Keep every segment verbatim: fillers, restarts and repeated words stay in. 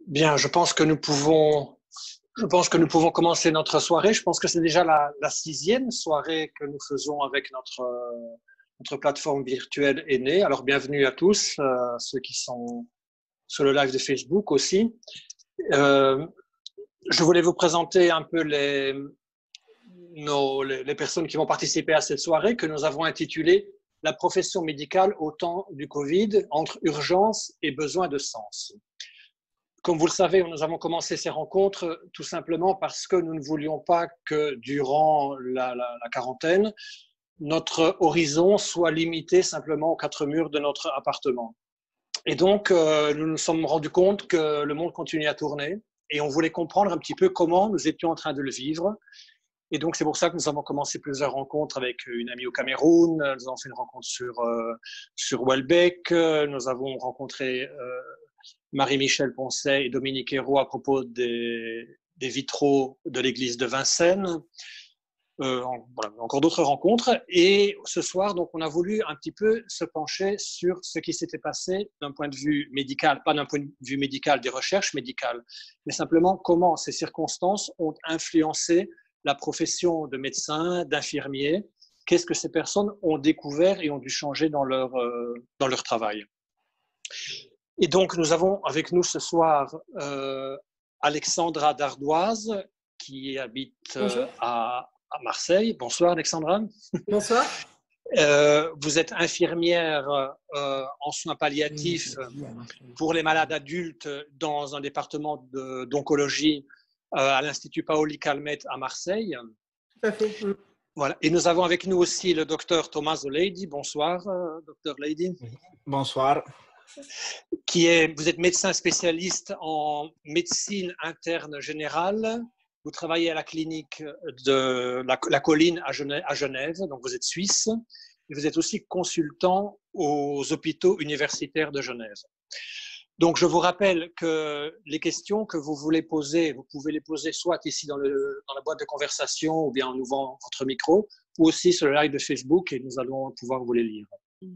Bien, je pense que nous pouvons, je pense que nous pouvons commencer notre soirée. Je pense que c'est déjà la, la sixième soirée que nous faisons avec notre, euh, notre plateforme virtuelle Aînée. Alors, bienvenue à tous, euh, ceux qui sont sur le live de Facebook aussi. Euh, je voulais vous présenter un peu les, nos, les, les personnes qui vont participer à cette soirée que nous avons intitulée « La profession médicale au temps du Covid, entre urgence et besoin de sens ». Comme vous le savez, nous avons commencé ces rencontres tout simplement parce que nous ne voulions pas que durant la, la, la quarantaine, notre horizon soit limité simplement aux quatre murs de notre appartement. Et donc, euh, nous nous sommes rendus compte que le monde continuait à tourner et on voulait comprendre un petit peu comment nous étions en train de le vivre. Et donc, c'est pour ça que nous avons commencé plusieurs rencontres avec une amie au Cameroun. Nous avons fait une rencontre sur, euh, sur Welbeck. Nous avons rencontré euh, Marie-Michel Poncet et Dominique Hérault à propos des, des vitraux de l'église de Vincennes. Euh, voilà, encore d'autres rencontres. Et ce soir, donc, on a voulu un petit peu se pencher sur ce qui s'était passé d'un point de vue médical, pas d'un point de vue médical des recherches médicales, mais simplement comment ces circonstances ont influencé la profession de médecin, d'infirmier. Qu'est-ce que ces personnes ont découvert et ont dû changer dans leur, euh, dans leur travail. Et donc, nous avons avec nous ce soir euh, Alexandra Dardoise, qui habite euh, à, à Marseille. Bonsoir, Alexandra. Bonsoir. Euh, vous êtes infirmière euh, en soins palliatifs pour les malades adultes dans un département d'oncologie euh, à l'Institut Paoli Calmette à Marseille. Tout à fait. Voilà. Et nous avons avec nous aussi le docteur Thomas Lady. Bonsoir, euh, docteur Lady. Bonsoir. Qui est, vous êtes médecin spécialiste en médecine interne générale. Vous travaillez à la clinique de la, la Colline à Genève, à Genève, donc vous êtes suisse. Et vous êtes aussi consultant aux hôpitaux universitaires de Genève. Donc, je vous rappelle que les questions que vous voulez poser, vous pouvez les poser soit ici dans, le, dans la boîte de conversation ou bien en ouvrant votre micro, ou aussi sur le live de Facebook et nous allons pouvoir vous les lire.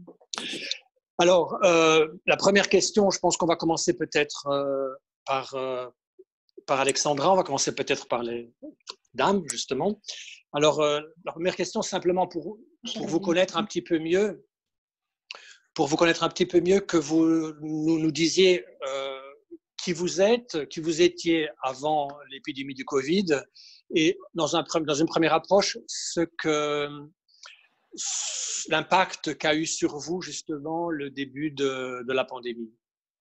Alors, euh, la première question, je pense qu'on va commencer peut-être euh, par, euh, par Alexandra, on va commencer peut-être par les dames, justement. Alors, euh, la première question, simplement pour, pour vous connaître un petit peu mieux, pour vous connaître un petit peu mieux, que vous nous, nous disiez euh, qui vous êtes, qui vous étiez avant l'épidémie du Covid, et dans, un, dans une première approche, ce que l'impact qu'a eu sur vous, justement, le début de, de la pandémie.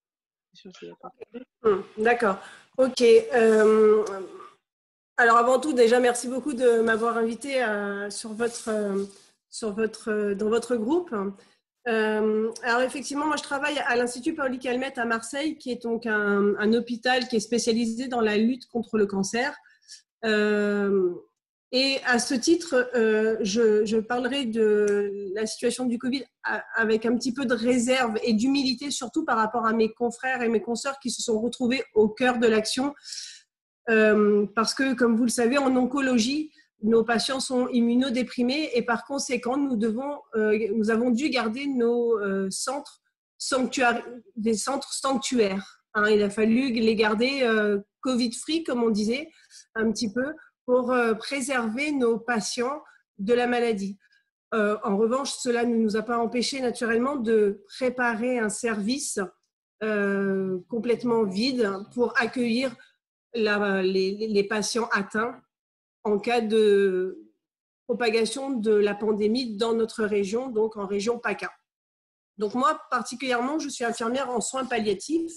D'accord. OK. Euh, alors, avant tout, déjà, merci beaucoup de m'avoir invité à, sur votre, euh, sur votre, dans votre groupe. Euh, alors, effectivement, moi, je travaille à l'Institut Paoli Calmette à Marseille, qui est donc un, un hôpital qui est spécialisé dans la lutte contre le cancer. Euh, Et à ce titre, euh, je, je parlerai de la situation du Covid avec un petit peu de réserve et d'humilité, surtout par rapport à mes confrères et mes consoeurs qui se sont retrouvés au cœur de l'action. Euh, parce que, comme vous le savez, en oncologie, nos patients sont immunodéprimés et par conséquent, nous, devons, euh, nous avons dû garder nos euh, centres sanctuaires, des centres sanctuaires. Hein, il a fallu les garder euh, Covid-free, comme on disait, un petit peu, pour euh, préserver nos patients de la maladie. Euh, en revanche, cela ne nous a pas empêché naturellement de préparer un service euh, complètement vide pour accueillir la, les, les patients atteints en cas de propagation de la pandémie dans notre région, donc en région PACA. Donc moi, particulièrement, je suis infirmière en soins palliatifs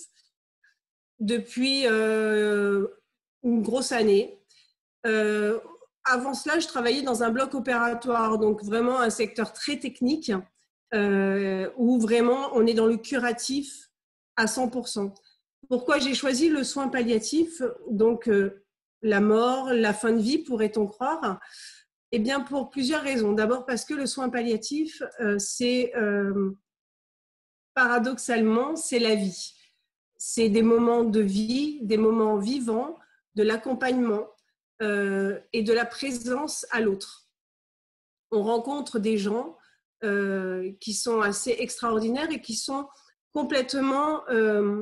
depuis euh, une grosse année. Euh, avant cela, je travaillais dans un bloc opératoire, donc vraiment un secteur très technique euh, où vraiment on est dans le curatif à cent pour cent. Pourquoi j'ai choisi le soin palliatif, donc euh, la mort, la fin de vie, pourrait-on croire? Eh bien, pour plusieurs raisons. D'abord parce que le soin palliatif, euh, c'est euh, paradoxalement, c'est la vie. C'est des moments de vie, des moments vivants, de l'accompagnement, Euh, et de la présence à l'autre. On rencontre des gens euh, qui sont assez extraordinaires et qui sont complètement euh,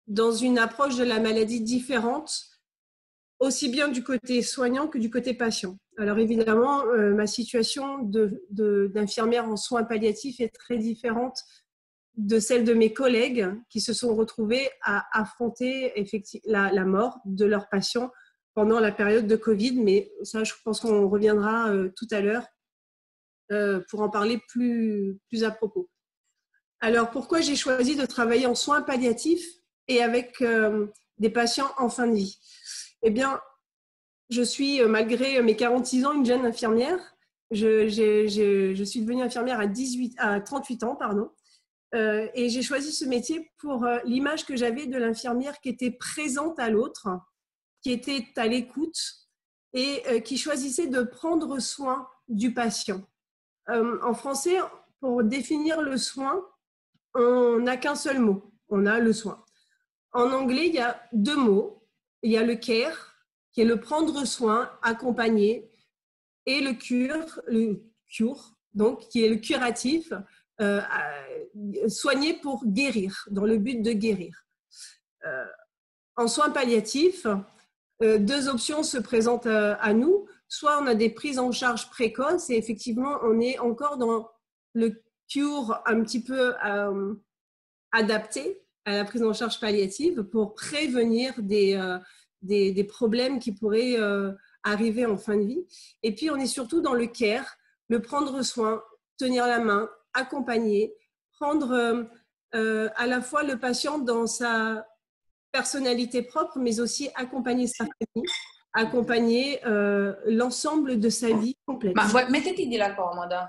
dans une approche de la maladie différente, aussi bien du côté soignant que du côté patient. Alors évidemment, euh, ma situation de, de, d'infirmière en soins palliatifs est très différente de celle de mes collègues qui se sont retrouvés à affronter effectivement la, la mort de leurs patients pendant la période de Covid. Mais ça, je pense qu'on reviendra euh, tout à l'heure euh, pour en parler plus, plus à propos. Alors, pourquoi j'ai choisi de travailler en soins palliatifs et avec euh, des patients en fin de vie? Eh bien, je suis, malgré mes quarante-six ans, une jeune infirmière. Je, j'ai, j'ai, je suis devenue infirmière à, dix-huit, à trente-huit ans, pardon. Euh, et j'ai choisi ce métier pour euh, l'image que j'avais de l'infirmière qui était présente à l'autre, qui était à l'écoute et euh, qui choisissait de prendre soin du patient. Euh, en français, pour définir le soin, on n'a qu'un seul mot, on a le soin. En anglais, il y a deux mots. Il y a le care, qui est le prendre soin, accompagner, et le cure, le cure, donc qui est le curatif, euh, soigner pour guérir, dans le but de guérir. Euh, en soins palliatifs, euh, deux options se présentent à, à nous. Soit on a des prises en charge précoces et effectivement on est encore dans le cure un petit peu euh, adapté à la prise en charge palliative pour prévenir des, euh, des, des problèmes qui pourraient euh, arriver en fin de vie. Et puis, on est surtout dans le care, le prendre soin, tenir la main, accompagner, prendre euh, euh, à la fois le patient dans sa personnalité propre, mais aussi accompagner sa famille, accompagner euh, l'ensemble de sa vie complète. Ma vuoi, mettiti di là comoda.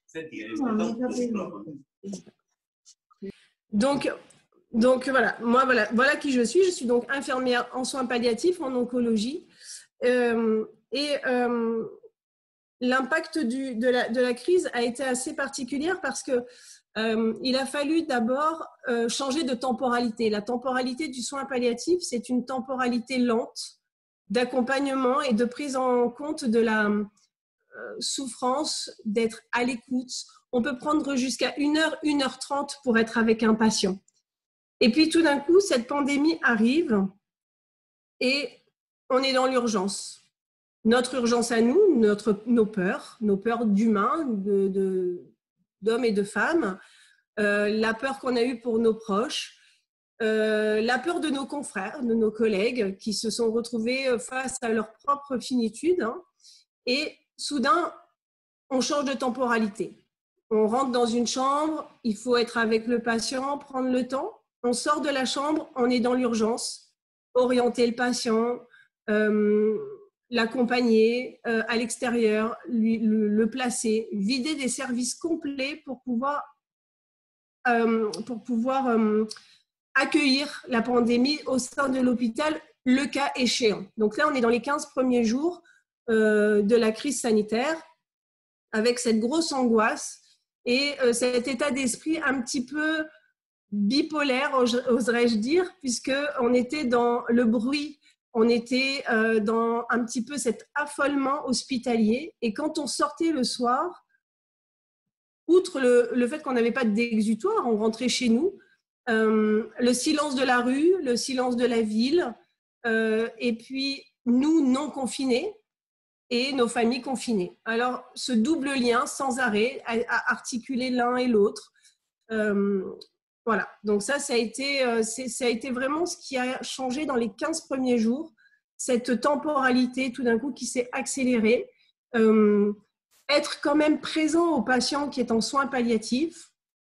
Donc, donc voilà, moi voilà, voilà qui je suis. Je suis donc infirmière en soins palliatifs, en oncologie. Euh, et euh, l'impact du, de, la, de la crise a été assez particulier parce que euh, il a fallu d'abord euh, changer de temporalité. La temporalité du soin palliatif, c'est une temporalité lente d'accompagnement et de prise en compte de la euh, souffrance, d'être à l'écoute. On peut prendre jusqu'à une heure, une heure trente pour être avec un patient. Et puis tout d'un coup, cette pandémie arrive et on est dans l'urgence. Notre urgence à nous, notre, nos peurs, nos peurs d'humains, de, de, d'hommes et de femmes, euh, la peur qu'on a eue pour nos proches, euh, la peur de nos confrères, de nos collègues qui se sont retrouvés face à leur propre finitude. Hein, et soudain, on change de temporalité. On rentre dans une chambre, il faut être avec le patient, prendre le temps. On sort de la chambre, on est dans l'urgence, orienter le patient, euh, l'accompagner euh, à l'extérieur, lui, le, le placer, vider des services complets pour pouvoir, euh, pour pouvoir euh, accueillir la pandémie au sein de l'hôpital, le cas échéant. Donc là, on est dans les quinze premiers jours euh, de la crise sanitaire, avec cette grosse angoisse et euh, cet état d'esprit un petit peu bipolaire, oserais-je dire, puisqu'on était dans le bruit, on était euh, dans un petit peu cet affolement hospitalier. Et quand on sortait le soir, outre le, le fait qu'on n'avait pas d'exutoire, on rentrait chez nous, euh, le silence de la rue, le silence de la ville, euh, et puis nous non confinés et nos familles confinées. Alors, ce double lien sans arrêt, à, à articuler l'un et l'autre, euh, voilà, donc ça, ça a, été, euh, ça a été vraiment ce qui a changé dans les quinze premiers jours, cette temporalité tout d'un coup qui s'est accélérée, euh, être quand même présent au patient qui est en soins palliatifs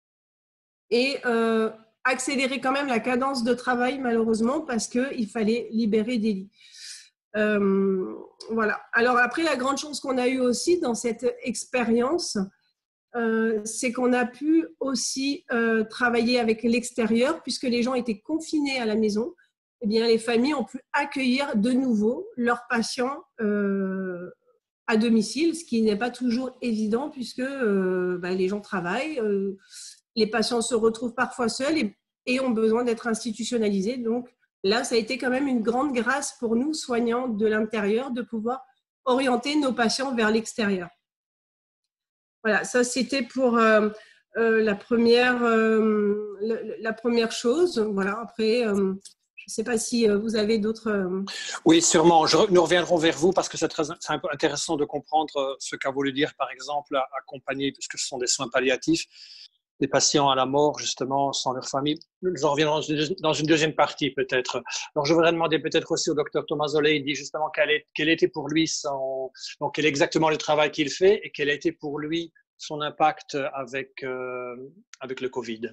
et euh, accélérer quand même la cadence de travail malheureusement parce qu'il fallait libérer des lits. Euh, voilà. Alors après, la grande chance qu'on a eue aussi dans cette expérience, Euh, c'est qu'on a pu aussi euh, travailler avec l'extérieur puisque les gens étaient confinés à la maison. Eh bien, les familles ont pu accueillir de nouveau leurs patients euh, à domicile, ce qui n'est pas toujours évident puisque euh, bah, les gens travaillent, euh, les patients se retrouvent parfois seuls et, et ont besoin d'être institutionnalisés. Donc là, ça a été quand même une grande grâce pour nous, soignants de l'intérieur, de pouvoir orienter nos patients vers l'extérieur. Voilà, ça c'était pour euh, euh, la, première, euh, la, la première chose. Voilà, après, euh, je ne sais pas si vous avez d'autres… Euh... Oui, sûrement. Je, nous reviendrons vers vous parce que c'est très c'est un peu intéressant de comprendre ce qu'a voulu dire, par exemple, accompagner, puisque ce sont des soins palliatifs, des patients à la mort, justement, sans leur famille. Je reviendrai dans une, dans une deuxième partie, peut-être. Alors, je voudrais demander peut-être aussi au docteur Tomazoli, il dit justement quel, est, quel était pour lui son, donc quel est exactement le travail qu'il fait et quel a été pour lui son impact avec, euh, avec le Covid.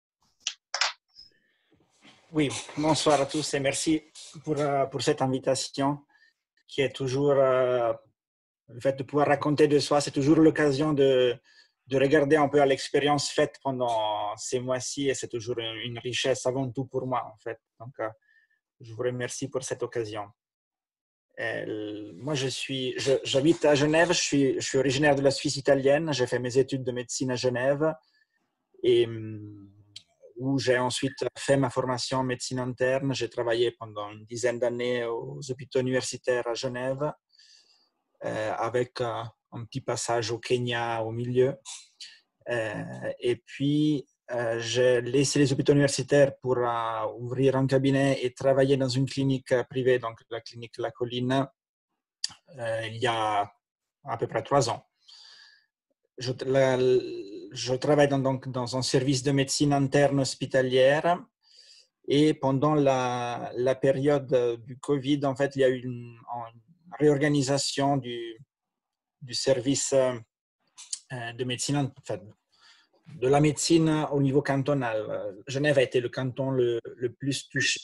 Oui, bonsoir à tous et merci pour, pour cette invitation qui est toujours, euh, le fait de pouvoir raconter de soi, c'est toujours l'occasion de, de regarder un peu à l'expérience faite pendant ces mois-ci et c'est toujours une richesse avant tout pour moi en fait. Donc, euh, je vous remercie pour cette occasion. Et, moi, je suis, je, j'habite à Genève, je suis, je suis originaire de la Suisse italienne, j'ai fait mes études de médecine à Genève et où j'ai ensuite fait ma formation en médecine interne. J'ai travaillé pendant une dizaine d'années aux hôpitaux universitaires à Genève, euh, avec euh, un petit passage au Kenya au milieu. Euh, et puis, euh, j'ai laissé les hôpitaux universitaires pour euh, ouvrir un cabinet et travailler dans une clinique privée, donc la clinique La Colline, euh, il y a à peu près trois ans. Je, la, je travaille dans, donc, dans un service de médecine interne hospitalière et pendant la, la période du Covid, en fait, il y a eu une, une réorganisation du, du service de médecine, enfin, de la médecine au niveau cantonal. Genève a été le canton le, le plus touché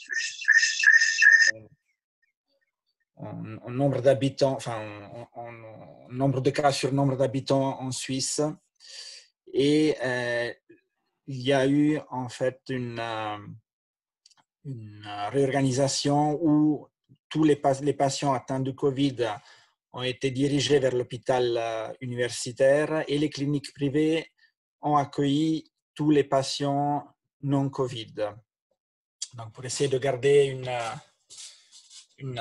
en, en nombre d'habitants, enfin, en, en, en nombre de cas sur nombre d'habitants en Suisse. Et euh, il y a eu en fait une, euh, une réorganisation où tous les, les patients atteints de Covid ont été dirigés vers l'hôpital euh, universitaire et les cliniques privées ont accueilli tous les patients non Covid. Donc, pour essayer de garder une, une,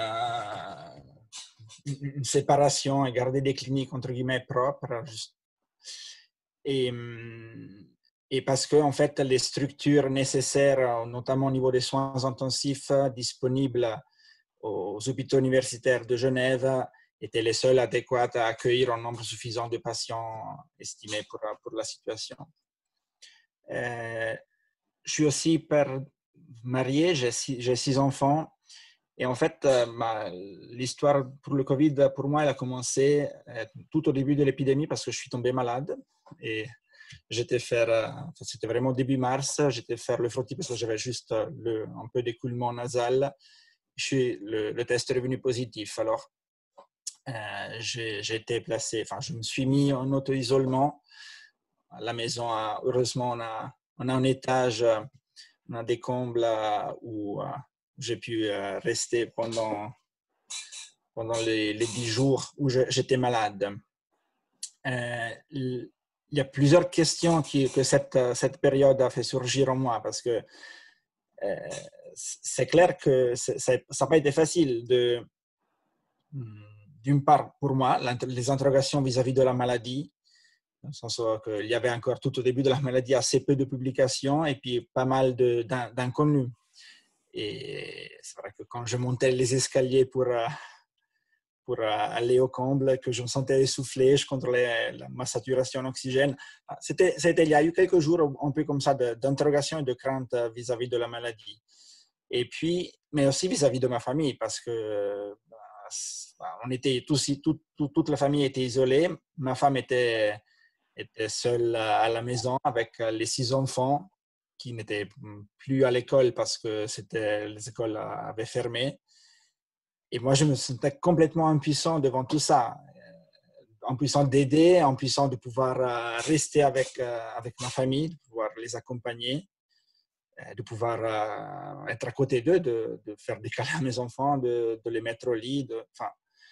une, une séparation et garder des cliniques entre guillemets propres. Et, et parce que en fait, les structures nécessaires, notamment au niveau des soins intensifs disponibles aux hôpitaux universitaires de Genève, étaient les seules adéquates à accueillir un nombre suffisant de patients estimés pour, pour la situation. Euh, je suis aussi père marié, j'ai six, j'ai six enfants. Et en fait, euh, l'histoire pour le Covid, pour moi, elle a commencé euh, tout au début de l'épidémie parce que je suis tombé malade. Et j'étais faire, euh, c'était vraiment début mars, j'étais faire le frottis parce que j'avais juste le, un peu d'écoulement nasal. Je suis, le, le test est revenu positif. Alors, euh, j'ai, j'ai été placé, enfin, je me suis mis en auto-isolement. À la maison, heureusement, on a, on a un étage, on a des combles où j'ai pu rester pendant, pendant les, les dix jours où je, j'étais malade. Euh, il y a plusieurs questions qui, que cette, cette période a fait surgir en moi parce que euh, c'est clair que c'est, c'est, ça n'a pas été facile de, d'une part pour moi, les interrogations vis-à-vis de la maladie, dans le sens qu'il y avait encore tout au début de la maladie assez peu de publications et puis pas mal de, d'inconnus. Et c'est vrai que quand je montais les escaliers pour, pour aller au comble, que je me sentais essoufflé, je contrôlais ma saturation en oxygène. C'était, c'était, il y a eu quelques jours un peu comme ça d'interrogation et de crainte vis-à-vis de la maladie. Et puis, mais aussi vis-à-vis de ma famille, parce que on était tous, tout, tout, toute la famille était isolée. Ma femme était, était seule à la maison avec les six enfants qui n'étaient plus à l'école parce que c'était, les écoles avaient fermé. Et moi, je me sentais complètement impuissant devant tout ça. Impuissant d'aider, impuissant de pouvoir rester avec, avec ma famille, de pouvoir les accompagner, de pouvoir être à côté d'eux, de, de faire des câlins à mes enfants, de, de les mettre au lit. De, enfin,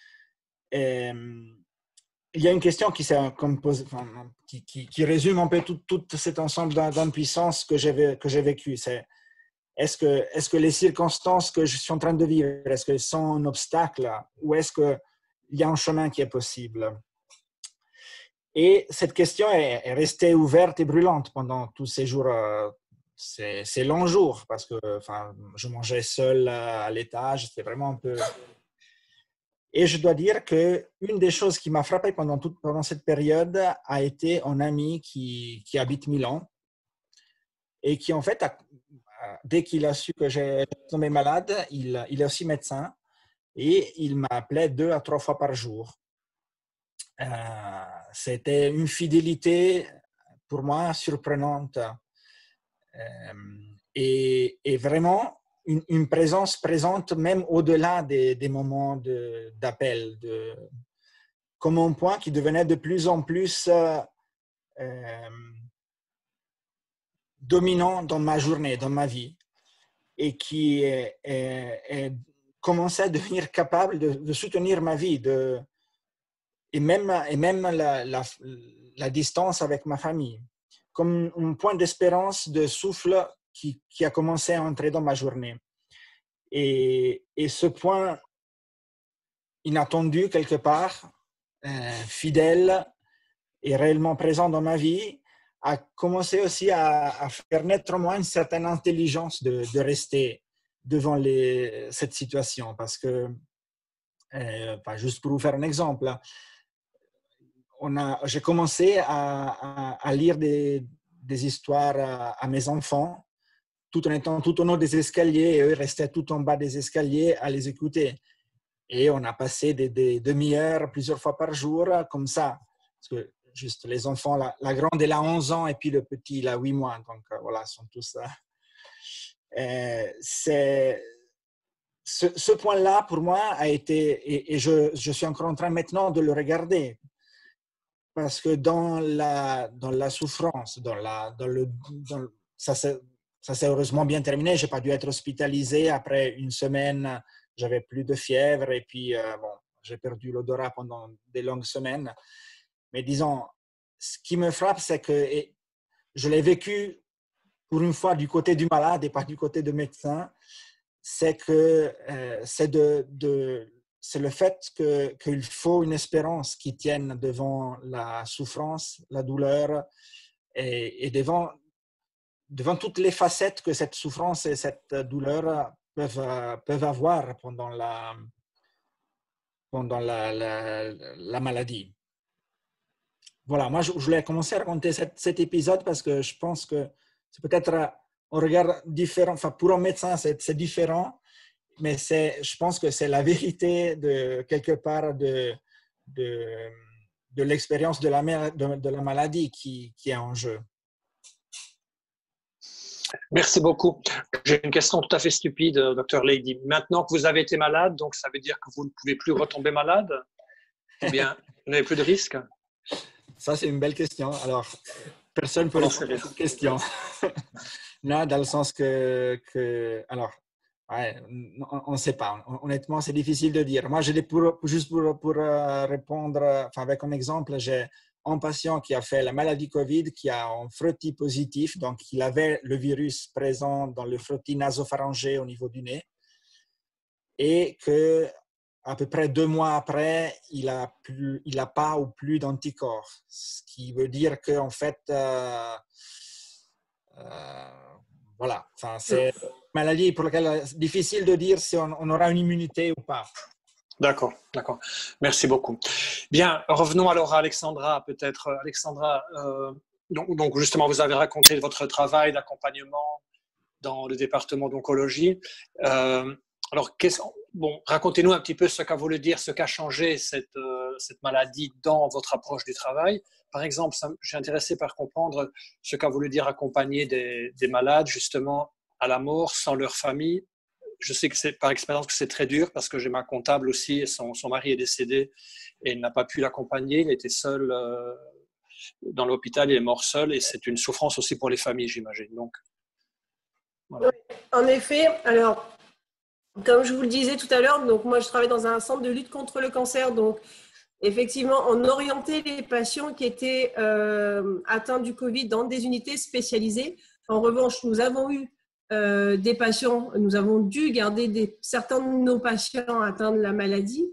et, il y a une question qui, compose, enfin, qui, qui, qui résume un peu tout, tout cet ensemble d'impuissance que j'ai, que j'ai vécu. C'est, est-ce que, est-ce que les circonstances que je suis en train de vivre, est-ce qu'elles sont un obstacle ou est-ce qu'il y a un chemin qui est possible? Et cette question est, est restée ouverte et brûlante pendant tous ces jours, euh, ces, ces longs jours, parce que enfin, je mangeais seul à l'étage, c'était vraiment un peu... Et je dois dire qu'une des choses qui m'a frappé pendant, toute, pendant cette période a été un ami qui, qui habite Milan et qui, en fait, a, dès qu'il a su que j'étais tombé malade, il, il est aussi médecin et il m'appelait deux à trois fois par jour. Euh, c'était une fidélité pour moi surprenante euh, et, et vraiment une, une présence présente même au-delà des, des moments de, d'appel, de, comme un point qui devenait de plus en plus euh, euh, dominant dans ma journée, dans ma vie, et qui est, est, est, commençait à devenir capable de, de soutenir ma vie, de, et même, et même la, la, la distance avec ma famille, comme un point d'espérance, de souffle qui, qui a commencé à entrer dans ma journée. Et, et ce point inattendu quelque part, euh, fidèle et réellement présent dans ma vie, a commencé aussi à, à faire naître en moi une certaine intelligence de, de rester devant les, cette situation. Parce que, euh, pas juste pour vous faire un exemple, on a, j'ai commencé à, à, à lire des, des histoires à, à mes enfants, tout en étant tout au haut des escaliers, et eux restaient tout en bas des escaliers à les écouter. Et on a passé des, des demi-heures plusieurs fois par jour comme ça. Parce que juste les enfants, la, la grande elle a onze ans et puis le petit il a huit mois. Donc voilà, ils sont tous... Euh, c'est, ce, ce point-là pour moi a été, et, et je, je suis encore en train maintenant de le regarder, parce que dans la, dans la souffrance, dans la, dans le, dans, ça s'est ça s'est heureusement bien terminé. Je n'ai pas dû être hospitalisé. Après une semaine, j'avais plus de fièvre et puis euh, bon, j'ai perdu l'odorat pendant des longues semaines. Mais disons, ce qui me frappe, c'est que je l'ai vécu pour une fois du côté du malade et pas du côté du médecin. C'est que euh, c'est de, de c'est le fait que, qu'il faut une espérance qui tienne devant la souffrance, la douleur et, et devant, devant toutes les facettes que cette souffrance et cette douleur peuvent, peuvent avoir pendant la, pendant la, la, la maladie. Voilà, moi je voulais commencer à raconter cet, cet épisode parce que je pense que c'est peut-être un regard différent, enfin pour un médecin c'est, c'est différent, mais c'est, je pense que c'est la vérité de quelque part de, de, de l'expérience de la, de, de la maladie qui, qui est en jeu. Merci beaucoup. J'ai une question tout à fait stupide, docteur Lady. Maintenant que vous avez été malade, donc ça veut dire que vous ne pouvez plus retomber malade? Ou bien vous n'avez plus de risque? Ça, c'est une belle question. Alors, personne ne peut répondre à cette question. Non, dans le sens que, que alors, ouais, on ne sait pas. Honnêtement, c'est difficile de dire. Moi, j'ai pour, juste pour, pour répondre, enfin, avec un exemple, j'ai un patient qui a fait la maladie Covid, qui a un frottis positif, donc il avait le virus présent dans le frottis nasopharyngé au niveau du nez, et que à peu près deux mois après, il n'a il a pas ou plus d'anticorps, ce qui veut dire qu'en fait, euh, euh, voilà, enfin, c'est une maladie pour laquelle c'est difficile de dire si on, on aura une immunité ou pas. D'accord, d'accord. Merci beaucoup. Bien, revenons alors à Alexandra, peut-être. Alexandra, euh, donc, donc justement, vous avez raconté votre travail d'accompagnement dans le département d'oncologie. Euh, alors, bon, racontez-nous un petit peu ce qu'a voulu dire, ce qu'a changé cette, euh, cette maladie dans votre approche du travail. Par exemple, ça, je suis intéressé par comprendre ce qu'a voulu dire accompagner des, des malades justement à la mort sans leur famille. Je sais que c'est par expérience que c'est très dur parce que j'ai ma comptable aussi, son, son mari est décédé et il n'a pas pu l'accompagner, il était seul euh, dans l'hôpital, il est mort seul et c'est une souffrance aussi pour les familles, j'imagine. Donc, voilà. Oui, en effet, alors, comme je vous le disais tout à l'heure, donc moi je travaille dans un centre de lutte contre le cancer, donc effectivement, on orientait les patients qui étaient euh, atteints du Covid dans des unités spécialisées. En revanche, nous avons eu Euh, des patients, nous avons dû garder des, certains de nos patients atteints de la maladie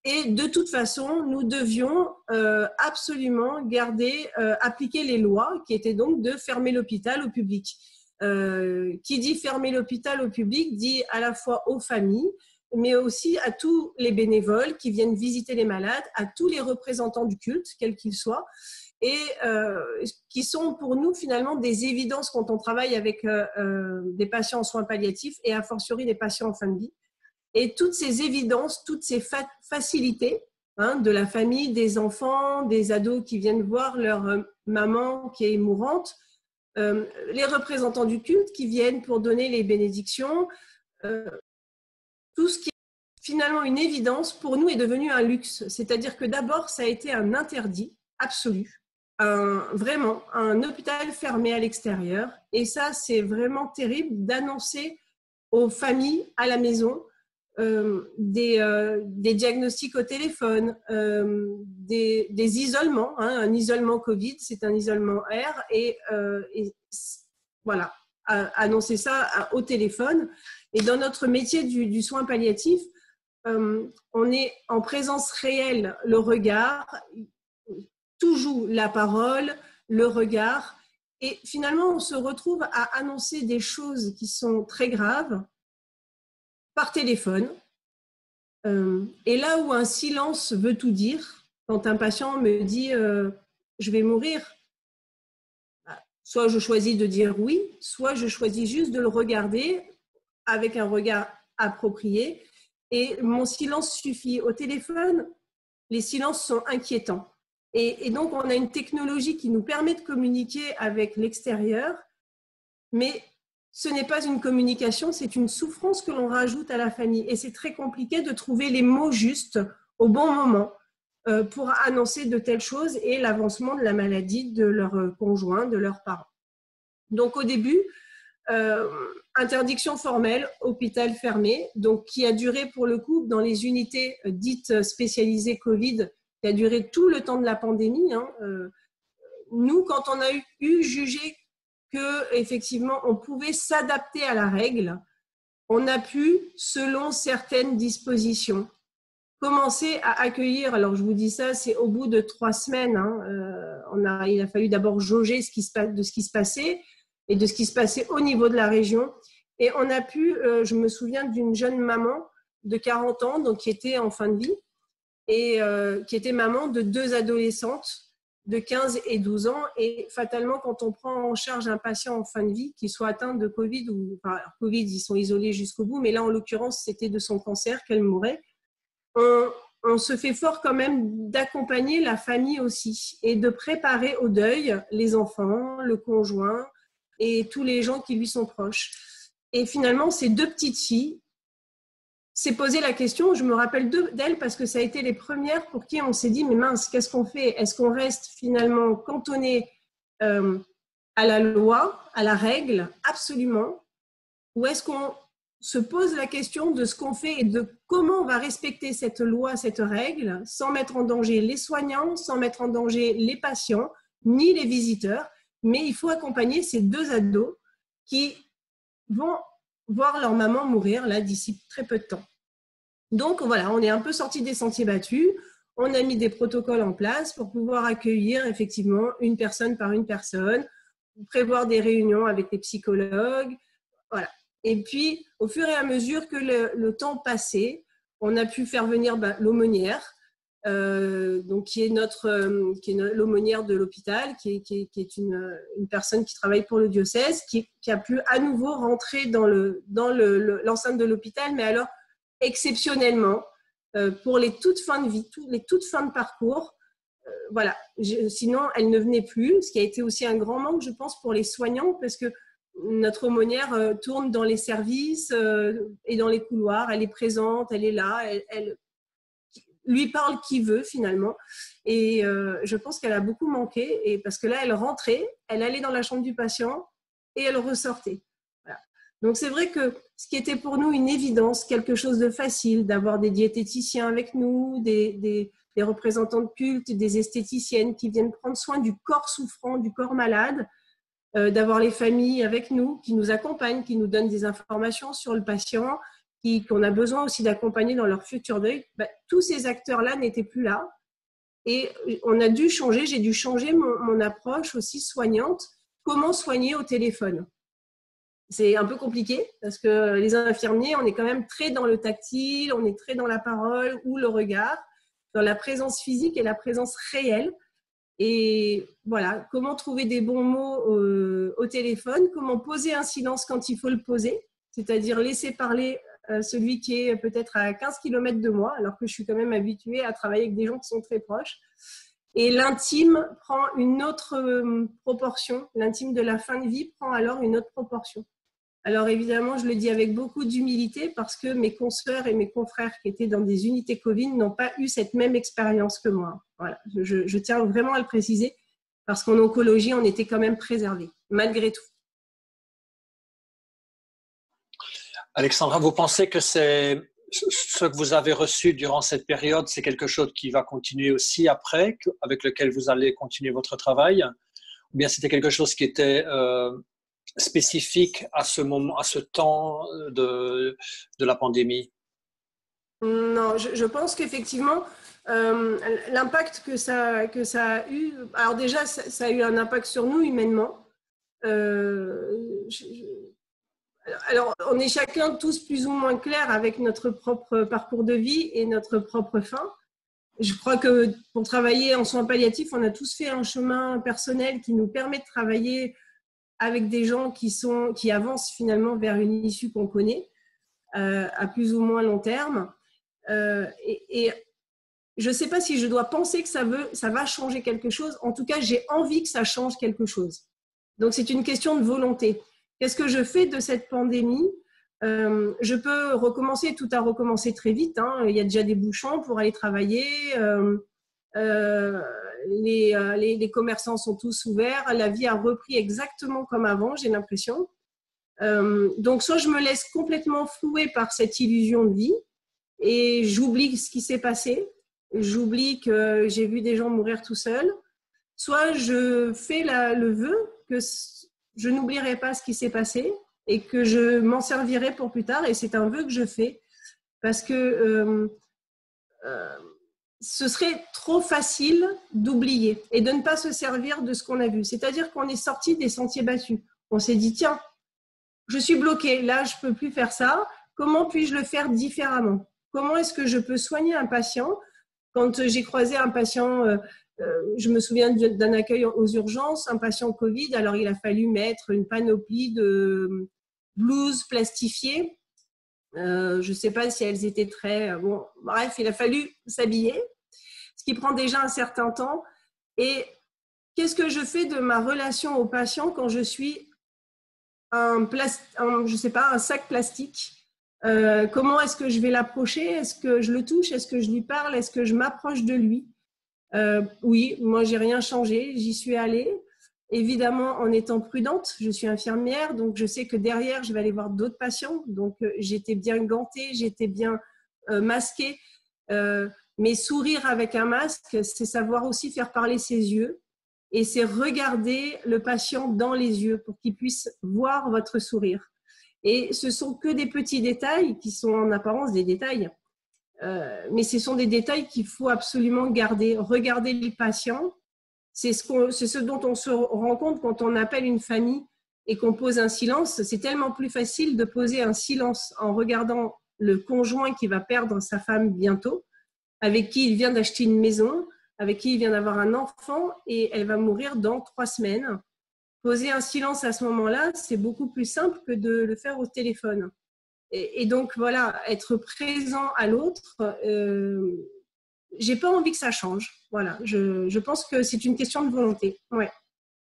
Et de toute façon, nous devions euh, absolument garder, euh, appliquer les lois qui étaient donc de fermer l'hôpital au public. Euh, qui dit fermer l'hôpital au public dit à la fois aux familles, mais aussi à tous les bénévoles qui viennent visiter les malades, à tous les représentants du culte, quels qu'ils soient, et euh, qui sont pour nous finalement des évidences quand on travaille avec euh, euh, des patients en soins palliatifs et a fortiori des patients en fin de vie. Et toutes ces évidences, toutes ces fa facilités hein, de la famille, des enfants, des ados qui viennent voir leur euh, maman qui est mourante, euh, les représentants du culte qui viennent pour donner les bénédictions, euh, tout ce qui est finalement une évidence pour nous est devenu un luxe. C'est-à-dire que d'abord, ça a été un interdit absolu, un, vraiment un hôpital fermé à l'extérieur. Et ça, c'est vraiment terrible d'annoncer aux familles à la maison Euh, des, euh, des diagnostics au téléphone, euh, des, des isolements. Hein, un isolement Covid, c'est un isolement R. Et, euh, et voilà, à, annoncer ça à, au téléphone. Et dans notre métier du, du soin palliatif, euh, on est en présence réelle, le regard, tout joue la parole, le regard. Et finalement, on se retrouve à annoncer des choses qui sont très graves par téléphone. Euh, et là où un silence veut tout dire, quand un patient me dit euh, « je vais mourir », soit je choisis de dire oui, soit je choisis juste de le regarder avec un regard approprié. Et mon silence suffit. Au téléphone, les silences sont inquiétants. Et, et donc, on a une technologie qui nous permet de communiquer avec l'extérieur, mais ce n'est pas une communication, c'est une souffrance que l'on rajoute à la famille. Et c'est très compliqué de trouver les mots justes au bon moment euh, pour annoncer de telles choses et l'avancement de la maladie de leur conjoint, de leurs parents. Donc au début, euh, interdiction formelle, hôpital fermé, donc qui a duré pour le coup dans les unités dites spécialisées Covid, qui a duré tout le temps de la pandémie. Hein. Euh, nous, quand on a eu, eu jugé qu'effectivement, on pouvait s'adapter à la règle, on a pu, selon certaines dispositions, commencer à accueillir, alors je vous dis ça, c'est au bout de trois semaines, hein, euh, on a, il a fallu d'abord jauger ce qui se, de ce qui se passait et de ce qui se passait au niveau de la région. Et on a pu, euh, je me souviens d'une jeune maman de quarante ans, donc qui était en fin de vie, et euh, qui était maman de deux adolescentes de quinze et douze ans. Et fatalement, quand on prend en charge un patient en fin de vie, qu'il soit atteint de Covid, ou enfin, Covid, ils sont isolés jusqu'au bout, mais là, en l'occurrence, c'était de son cancer qu'elle mourait, on, on se fait fort quand même d'accompagner la famille aussi et de préparer au deuil les enfants, le conjoint et tous les gens qui lui sont proches. Et finalement, ces deux petites filles s'est posé la question, je me rappelle d'elles parce que ça a été les premières pour qui on s'est dit, mais mince, qu'est-ce qu'on fait? Est-ce qu'on reste finalement cantonné euh, à la loi, à la règle, absolument, ou est-ce qu'on se pose la question de ce qu'on fait et de comment on va respecter cette loi, cette règle, sans mettre en danger les soignants, sans mettre en danger les patients, ni les visiteurs, mais il faut accompagner ces deux ados qui vont voir leur maman mourir là d'ici très peu de temps. Donc voilà, on est un peu sorti des sentiers battus, on a mis des protocoles en place pour pouvoir accueillir effectivement une personne par une personne, prévoir des réunions avec les psychologues, voilà. Et puis, au fur et à mesure que le, le temps passait, on a pu faire venir ben, l'aumônière, euh, donc qui est notre, euh, qui est l'aumônière de l'hôpital, qui est, qui est, qui est une, une personne qui travaille pour le diocèse, qui, qui a pu à nouveau rentrer dans le, dans le, le, l'enceinte de l'hôpital, mais alors exceptionnellement euh, pour les toutes fins de vie, tout, les toutes fins de parcours. Euh, voilà. Je, sinon, elle ne venait plus, ce qui a été aussi un grand manque, je pense, pour les soignants, parce que notre aumônière euh, tourne dans les services euh, et dans les couloirs, elle est présente, elle est là, elle, elle lui parle qui veut finalement. Et euh, je pense qu'elle a beaucoup manqué, et parce que là, elle rentrait, elle allait dans la chambre du patient et elle ressortait. Voilà. Donc c'est vrai que ce qui était pour nous une évidence, quelque chose de facile, d'avoir des diététiciens avec nous, des, des, des représentants de culte, des esthéticiennes qui viennent prendre soin du corps souffrant, du corps malade, euh, d'avoir les familles avec nous, qui nous accompagnent, qui nous donnent des informations sur le patient, qui, qu'on a besoin aussi d'accompagner dans leur futur deuil, bah, tous ces acteurs-là n'étaient plus là. Et on a dû changer, j'ai dû changer mon, mon approche aussi soignante. Comment soigner au téléphone? C'est un peu compliqué parce que les infirmiers, on est quand même très dans le tactile, on est très dans la parole ou le regard, dans la présence physique et la présence réelle. Et voilà, comment trouver des bons mots euh, au téléphone, comment poser un silence quand il faut le poser, c'est-à-dire laisser parler euh, celui qui est peut-être à quinze kilomètres de moi, alors que je suis quand même habituée à travailler avec des gens qui sont très proches. Et l'intime prend une autre euh, proportion, l'intime de la fin de vie prend alors une autre proportion. Alors évidemment, je le dis avec beaucoup d'humilité parce que mes consoeurs et mes confrères qui étaient dans des unités Covid n'ont pas eu cette même expérience que moi. Voilà, je, je tiens vraiment à le préciser parce qu'en oncologie, on était quand même préservés, malgré tout. Alexandra, vous pensez que c'est ce que vous avez reçu durant cette période, c'est quelque chose qui va continuer aussi après, avec lequel vous allez continuer votre travail, ou bien c'était quelque chose qui était euh, spécifique à ce moment, à ce temps de, de la pandémie? Non, je, je pense qu'effectivement, euh, l'impact que ça, que ça a eu, alors déjà, ça, ça a eu un impact sur nous humainement. Euh, je, je, alors, on est chacun tous plus ou moins clairs avec notre propre parcours de vie et notre propre fin. Je crois que pour travailler en soins palliatifs, on a tous fait un chemin personnel qui nous permet de travailler avec des gens qui, sont, qui avancent finalement vers une issue qu'on connaît, euh, à plus ou moins long terme. Euh, et, et je ne sais pas si je dois penser que ça, veut, ça va changer quelque chose. En tout cas, j'ai envie que ça change quelque chose. Donc, c'est une question de volonté. Qu'est-ce que je fais de cette pandémie? euh, Je peux recommencer, tout a recommencé très vite. Hein. Il y a déjà des bouchons pour aller travailler. Euh, euh, les, les, les commerçants sont tous ouverts. La vie a repris exactement comme avant, j'ai l'impression. Euh, donc, soit je me laisse complètement flouer par cette illusion de vie et j'oublie ce qui s'est passé. J'oublie que j'ai vu des gens mourir tout seuls. Soit je fais la, le vœu que je n'oublierai pas ce qui s'est passé et que je m'en servirai pour plus tard. Et c'est un vœu que je fais parce que euh, euh, ce serait trop facile d'oublier et de ne pas se servir de ce qu'on a vu. C'est-à-dire qu'on est sorti des sentiers battus. On s'est dit, tiens, je suis bloqué, là, je ne peux plus faire ça. Comment puis-je le faire différemment? Comment est-ce que je peux soigner un patient? Quand j'ai croisé un patient, euh, euh, je me souviens d'un accueil aux urgences, un patient Covid, alors il a fallu mettre une panoplie de blouses plastifiées. Euh, je ne sais pas si elles étaient très… Bon, bref, il a fallu s'habiller, ce qui prend déjà un certain temps. Et qu'est-ce que je fais de ma relation au patient quand je suis un, plast... un, je sais pas, un sac plastique? Euh, comment est-ce que je vais l'approcher? Est-ce que je le touche? Est-ce que je lui parle? Est-ce que je m'approche de lui? euh, Oui, moi, j'ai rien changé. J'y suis allée. Évidemment, en étant prudente, je suis infirmière, donc je sais que derrière, je vais aller voir d'autres patients. Donc, euh, j'étais bien gantée, j'étais bien euh, masquée. Euh, mais sourire avec un masque, c'est savoir aussi faire parler ses yeux. Et c'est regarder le patient dans les yeux pour qu'il puisse voir votre sourire. Et ce sont que des petits détails qui sont en apparence des détails. Euh, mais ce sont des détails qu'il faut absolument garder. Regarder les patients, c'est ce, qu'on, c'est ce dont on se rend compte quand on appelle une famille et qu'on pose un silence. C'est tellement plus facile de poser un silence en regardant le conjoint qui va perdre sa femme bientôt, avec qui il vient d'acheter une maison, avec qui il vient d'avoir un enfant et elle va mourir dans trois semaines. Poser un silence à ce moment-là, c'est beaucoup plus simple que de le faire au téléphone. Et, et donc, voilà, être présent à l'autre, euh, j'ai pas envie que ça change. Voilà, je, je pense que c'est une question de volonté. Ouais.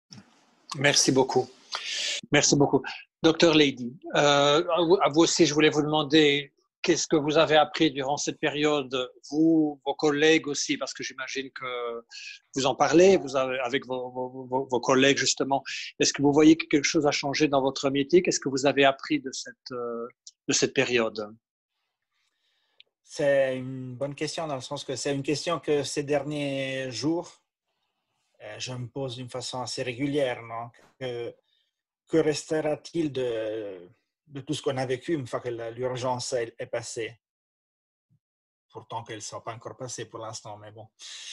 Merci beaucoup. Merci beaucoup. Docteur Lady, euh, à vous aussi, je voulais vous demander qu'est-ce que vous avez appris durant cette période, vous, vos collègues aussi, parce que j'imagine que vous en parlez, vous avez, avec vos, vos, vos collègues justement. Est-ce que vous voyez que quelque chose a changé dans votre métier? Qu'est-ce que vous avez appris de cette, de cette période? C'est une bonne question dans le sens que c'est une question que ces derniers jours, je me pose d'une façon assez régulière. Non? Que, que restera-t-il de, de tout ce qu'on a vécu une fois que l'urgence est, est passée. Pourtant qu'elle ne soit pas encore passée pour l'instant, mais bon.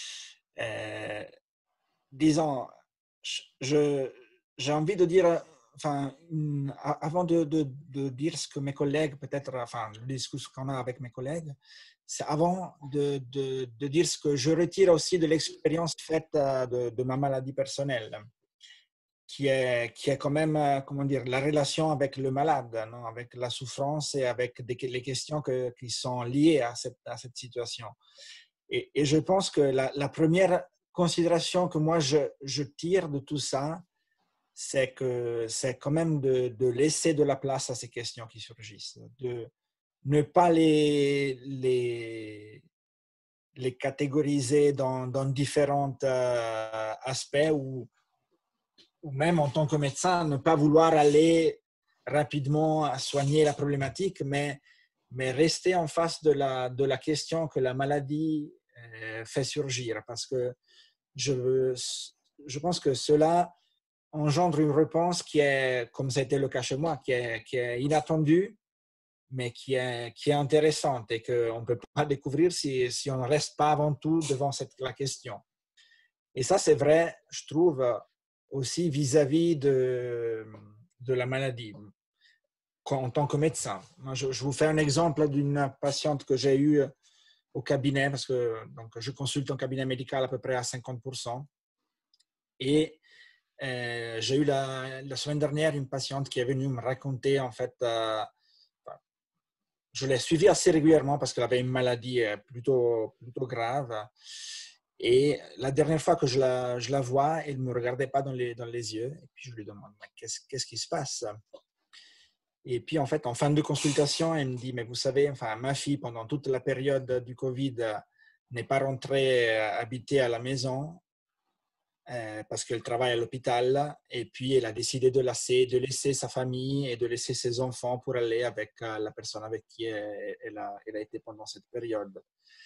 Euh, disons, je, j'ai envie de dire, enfin, avant de, de, de dire ce que mes collègues, peut-être, enfin, le discours qu'on a avec mes collègues, c'est avant de, de, de dire ce que je retire aussi de l'expérience faite de, de ma maladie personnelle, qui est, qui est quand même, comment dire, la relation avec le malade, non? Avec la souffrance et avec des, les questions que, qui sont liées à cette, à cette situation. Et, et je pense que la, la première considération que moi je, je tire de tout ça, c'est que c'est quand même de, de laisser de la place à ces questions qui surgissent, de ne pas les, les, les catégoriser dans, dans différents euh, aspects ou, ou même en tant que médecin, ne pas vouloir aller rapidement à soigner la problématique, mais, mais rester en face de la, de la question que la maladie euh, fait surgir. Parce que je, je pense que cela engendre une réponse qui est, comme ça a été le cas chez moi, qui est, qui est inattendue, mais qui est, qui est intéressante et qu'on ne peut pas découvrir si, si on ne reste pas avant tout devant cette, la question. Et ça, c'est vrai, je trouve, aussi vis-à-vis de, de la maladie, en tant que médecin. Moi, je, je vous fais un exemple d'une patiente que j'ai eue au cabinet, parce que donc, je consulte un cabinet médical à peu près à cinquante pour cent. Et euh, j'ai eu la, la semaine dernière une patiente qui est venue me raconter, en fait, euh, je l'ai suivie assez régulièrement parce qu'elle avait une maladie plutôt, plutôt grave. Et la dernière fois que je la, je la vois, elle ne me regardait pas dans les, dans les yeux. Et puis je lui demande, mais qu'est-ce, qu'est-ce qui se passe? Et puis en fait, en fin de consultation, elle me dit, mais vous savez, enfin, ma fille, pendant toute la période du Covid, n'est pas rentrée habiter à la maison euh, parce qu'elle travaille à l'hôpital. Et puis elle a décidé de laisser, de laisser sa famille et de laisser ses enfants pour aller avec la personne avec qui elle, elle, a, elle a été pendant cette période.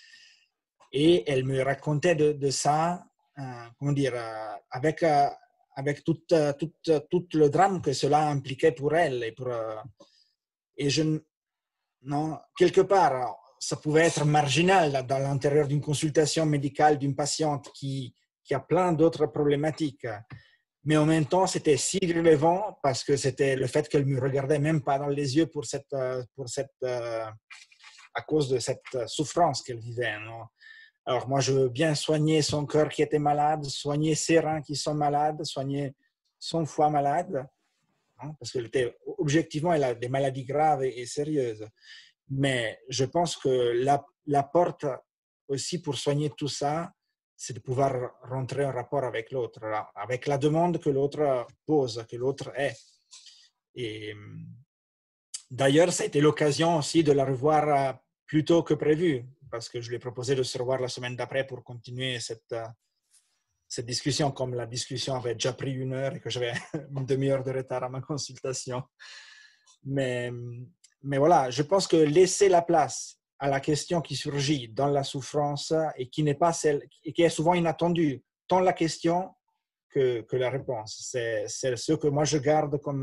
Et elle me racontait de, de ça, euh, comment dire, euh, avec, euh, avec tout, euh, tout, tout le drame que cela impliquait pour elle. Et, pour, euh, et je, non, quelque part, ça pouvait être marginal dans l'intérieur d'une consultation médicale d'une patiente qui, qui a plein d'autres problématiques. Mais en même temps, c'était si relevant parce que c'était le fait qu'elle ne me regardait même pas dans les yeux pour cette, pour cette, euh, à cause de cette souffrance qu'elle vivait. Non? Alors moi, je veux bien soigner son cœur qui était malade, soigner ses reins qui sont malades, soigner son foie malade, hein, parce que était, objectivement, elle a des maladies graves et, et sérieuses. Mais je pense que la, la porte aussi pour soigner tout ça, c'est de pouvoir rentrer en rapport avec l'autre, avec la demande que l'autre pose, que l'autre est. Et d'ailleurs, ça a été l'occasion aussi de la revoir plus tôt que prévu, parce que je lui ai proposé de se revoir la semaine d'après pour continuer cette, cette discussion, comme la discussion avait déjà pris une heure et que j'avais une demi-heure de retard à ma consultation. Mais, mais voilà, je pense que laisser la place à la question qui surgit dans la souffrance et qui n'est pas celle, et qui est souvent inattendue, tant la question que, que la réponse. C'est, c'est ce que moi je garde comme,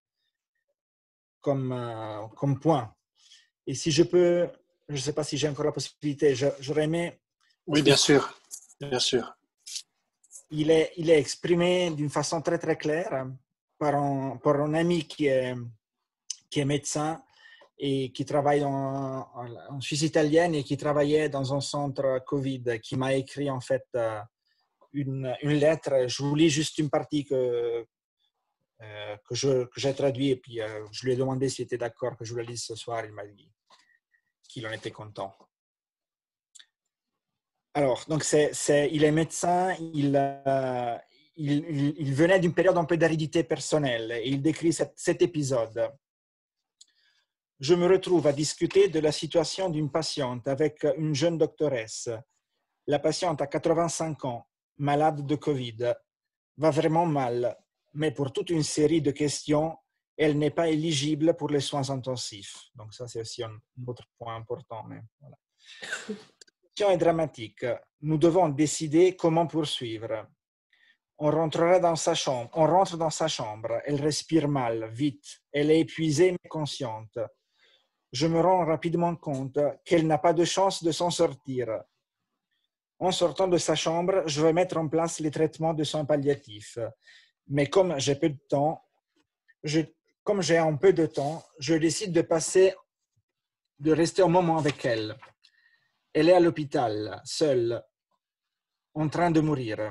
comme, comme point. Et si je peux, je ne sais pas si j'ai encore la possibilité, j'aurais aimé... Oui, bien sûr, bien sûr. Il est, il est exprimé d'une façon très, très claire par un, par un ami qui est, qui est médecin et qui travaille en, en Suisse italienne et qui travaillait dans un centre Covid, qui m'a écrit en fait une, une lettre. Je vous lis juste une partie que, euh, que, je, que j'ai traduite et puis euh, je lui ai demandé s'il était d'accord que je la lise ce soir. Il m'a dit qu'il en était content. Alors, donc c'est, c'est, il est médecin, il, euh, il, il, il venait d'une période un peu d'aridité personnelle et il décrit cet, cet épisode. Je me retrouve à discuter de la situation d'une patiente avec une jeune doctoresse. La patiente a quatre-vingt-cinq ans, malade de Covid, va vraiment mal, mais pour toute une série de questions, elle n'est pas éligible pour les soins intensifs. Donc ça, c'est aussi un autre point important. Mais voilà. La situation est dramatique. Nous devons décider comment poursuivre. On rentrera dans sa chambre. On rentre dans sa chambre. Elle respire mal, vite. Elle est épuisée mais consciente. Je me rends rapidement compte qu'elle n'a pas de chance de s'en sortir. En sortant de sa chambre, je vais mettre en place les traitements de soins palliatifs. Mais comme j'ai peu de temps, je, comme j'ai un peu de temps, je décide de passer, de rester un moment avec elle. Elle est à l'hôpital, seule, en train de mourir.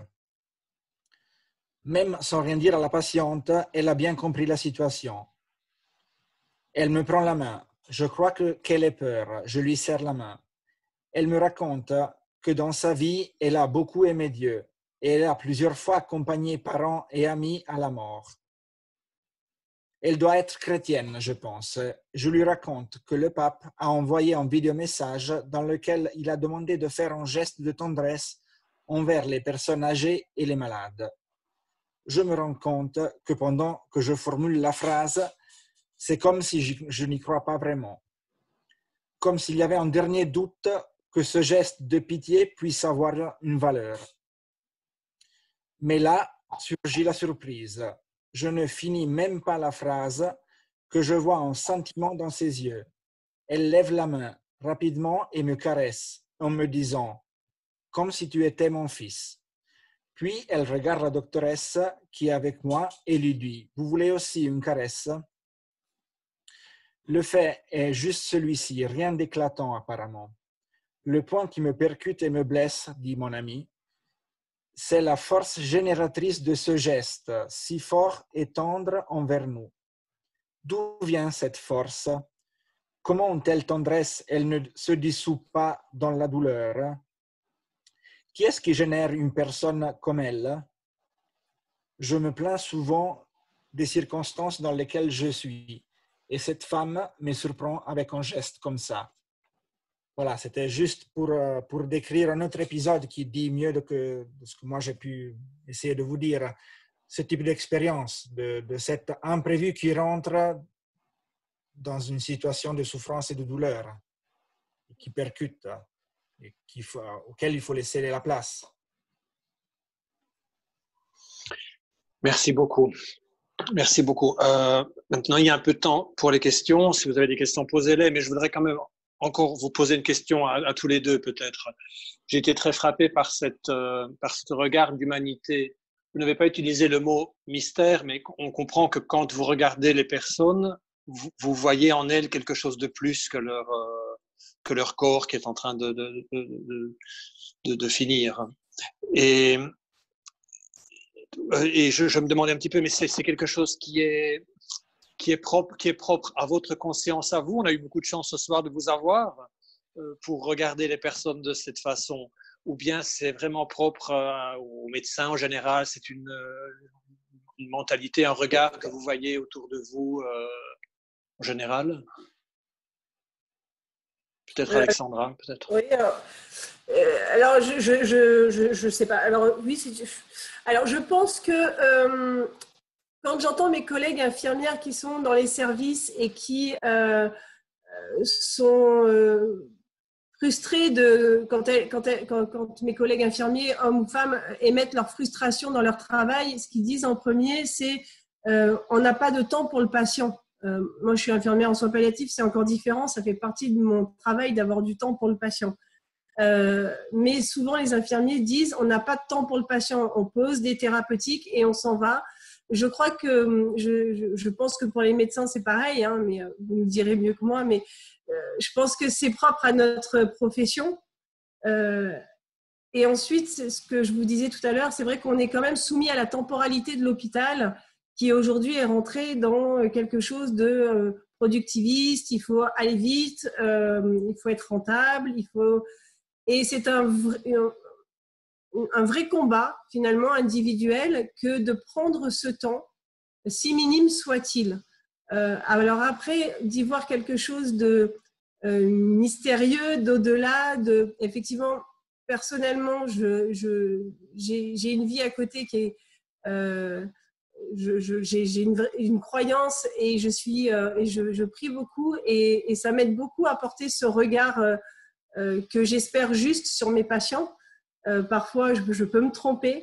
Même sans rien dire à la patiente, elle a bien compris la situation. Elle me prend la main. Je crois que, qu'elle ait peur. Je lui serre la main. Elle me raconte que dans sa vie, elle a beaucoup aimé Dieu et elle a plusieurs fois accompagné parents et amis à la mort. Elle doit être chrétienne, je pense. Je lui raconte que le pape a envoyé un vidéomessage dans lequel il a demandé de faire un geste de tendresse envers les personnes âgées et les malades. Je me rends compte que pendant que je formule la phrase, c'est comme si je, je n'y crois pas vraiment. Comme s'il y avait un dernier doute que ce geste de pitié puisse avoir une valeur. Mais là, surgit la surprise. Je ne finis même pas la phrase que je vois un sentiment dans ses yeux. Elle lève la main rapidement et me caresse en me disant « comme si tu étais mon fils ». Puis elle regarde la doctoresse qui est avec moi et lui dit « vous voulez aussi une caresse ?» Le fait est juste celui-ci, rien d'éclatant apparemment. Le point qui me percute et me blesse, dit mon ami, c'est la force génératrice de ce geste, si fort et tendre envers nous. D'où vient cette force? Comment une telle tendresse, elle ne se dissout pas dans la douleur? Qui est-ce qui génère une personne comme elle? Je me plains souvent des circonstances dans lesquelles je suis. Et cette femme me surprend avec un geste comme ça. Voilà, c'était juste pour, pour décrire un autre épisode qui dit mieux de, que, de ce que moi j'ai pu essayer de vous dire. Ce type d'expérience, de, de cet imprévu qui rentre dans une situation de souffrance et de douleur, qui percute, et qui faut, auquel il faut laisser la place. Merci beaucoup. Merci beaucoup. Euh, maintenant, il y a un peu de temps pour les questions. Si vous avez des questions, posez-les. Mais je voudrais quand même encore vous poser une question à, à tous les deux, peut-être. J'ai été très frappé par, cette, euh, par ce regard d'humanité. Vous n'avez pas utilisé le mot mystère, mais on comprend que quand vous regardez les personnes, vous, vous voyez en elles quelque chose de plus que leur, euh, que leur corps qui est en train de, de, de, de, de finir. Et Et je, je me demandais un petit peu, mais c'est, c'est quelque chose qui est, qui, est propre, qui est propre à votre conscience à vous. On a eu beaucoup de chance ce soir de vous avoir euh, pour regarder les personnes de cette façon. Ou bien c'est vraiment propre euh, aux médecins en général, c'est une, euh, une mentalité, un regard que vous voyez autour de vous euh, en général. Peut-être Alexandra, peut-être. Oui, alors, euh, alors je je, je, je, je sais pas. Alors, oui, c'est, alors je pense que euh, quand j'entends mes collègues infirmières qui sont dans les services et qui euh, sont euh, frustrées de, quand, elles, quand, elles, quand, quand mes collègues infirmiers, hommes ou femmes, émettent leur frustration dans leur travail, ce qu'ils disent en premier, c'est euh, on n'a pas de temps pour le patient. Euh, moi, je suis infirmière en soins palliatifs, c'est encore différent. Ça fait partie de mon travail d'avoir du temps pour le patient. Euh, mais souvent, les infirmiers disent on n'a pas de temps pour le patient. On pose des thérapeutiques et on s'en va. Je crois que, je, je, je pense que pour les médecins, c'est pareil, hein, mais vous me direz mieux que moi, mais euh, je pense que c'est propre à notre profession. Euh, et ensuite, ce que je vous disais tout à l'heure, c'est vrai qu'on est quand même soumis à la temporalité de l'hôpital, qui aujourd'hui est rentré dans quelque chose de productiviste, il faut aller vite, euh, il faut être rentable, il faut... et c'est un vrai, un vrai combat finalement individuel que de prendre ce temps, si minime soit-il. Euh, alors après, d'y voir quelque chose de euh, mystérieux, d'au-delà, de, effectivement, personnellement, je, je, j'ai, j'ai une vie à côté qui est... Euh, Je, je, j'ai, j'ai une, une croyance et je suis euh, et je, je prie beaucoup et, et ça m'aide beaucoup à porter ce regard euh, euh, que j'espère juste sur mes patients. Euh, parfois, je, je peux me tromper,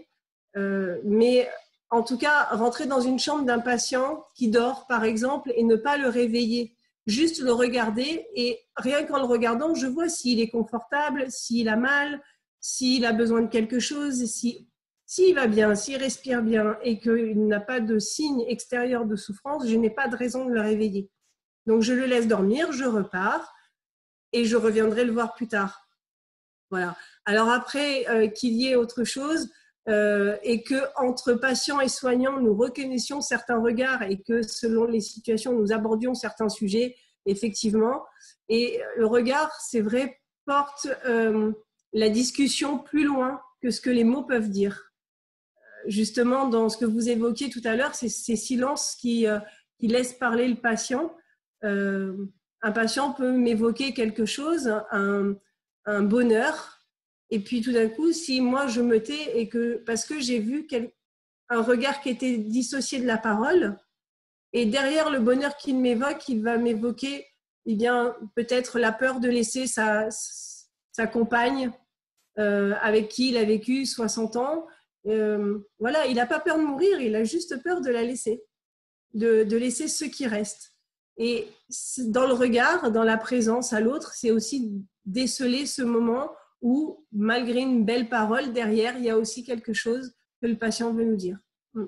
Euh, mais en tout cas, rentrer dans une chambre d'un patient qui dort, par exemple, et ne pas le réveiller, juste le regarder, et rien qu'en le regardant, je vois s'il est confortable, s'il a mal, s'il a besoin de quelque chose, si, s'il va bien, s'il respire bien et qu'il n'a pas de signe extérieur de souffrance, je n'ai pas de raison de le réveiller. Donc, je le laisse dormir, je repars et je reviendrai le voir plus tard. Voilà. Alors après, euh, qu'il y ait autre chose euh, et qu'entre patients et soignants, nous reconnaissions certains regards et que selon les situations, nous abordions certains sujets, effectivement. Et le regard, c'est vrai, porte euh, la discussion plus loin que ce que les mots peuvent dire. Justement, dans ce que vous évoquiez tout à l'heure, c'est ces silences qui, euh, qui laissent parler le patient. Euh, un patient peut m'évoquer quelque chose, un, un bonheur, et puis tout d'un coup, si moi je me tais et que parce que j'ai vu quel, un regard qui était dissocié de la parole, et derrière le bonheur qu'il m'évoque, il va m'évoquer, eh bien peut-être la peur de laisser sa, sa compagne euh, avec qui il a vécu soixante ans. Euh, voilà, il n'a pas peur de mourir, il a juste peur de la laisser, de, de laisser ce qui reste. Et dans le regard, dans la présence à l'autre, c'est aussi déceler ce moment où, malgré une belle parole, derrière, il y a aussi quelque chose que le patient veut nous dire. Mm.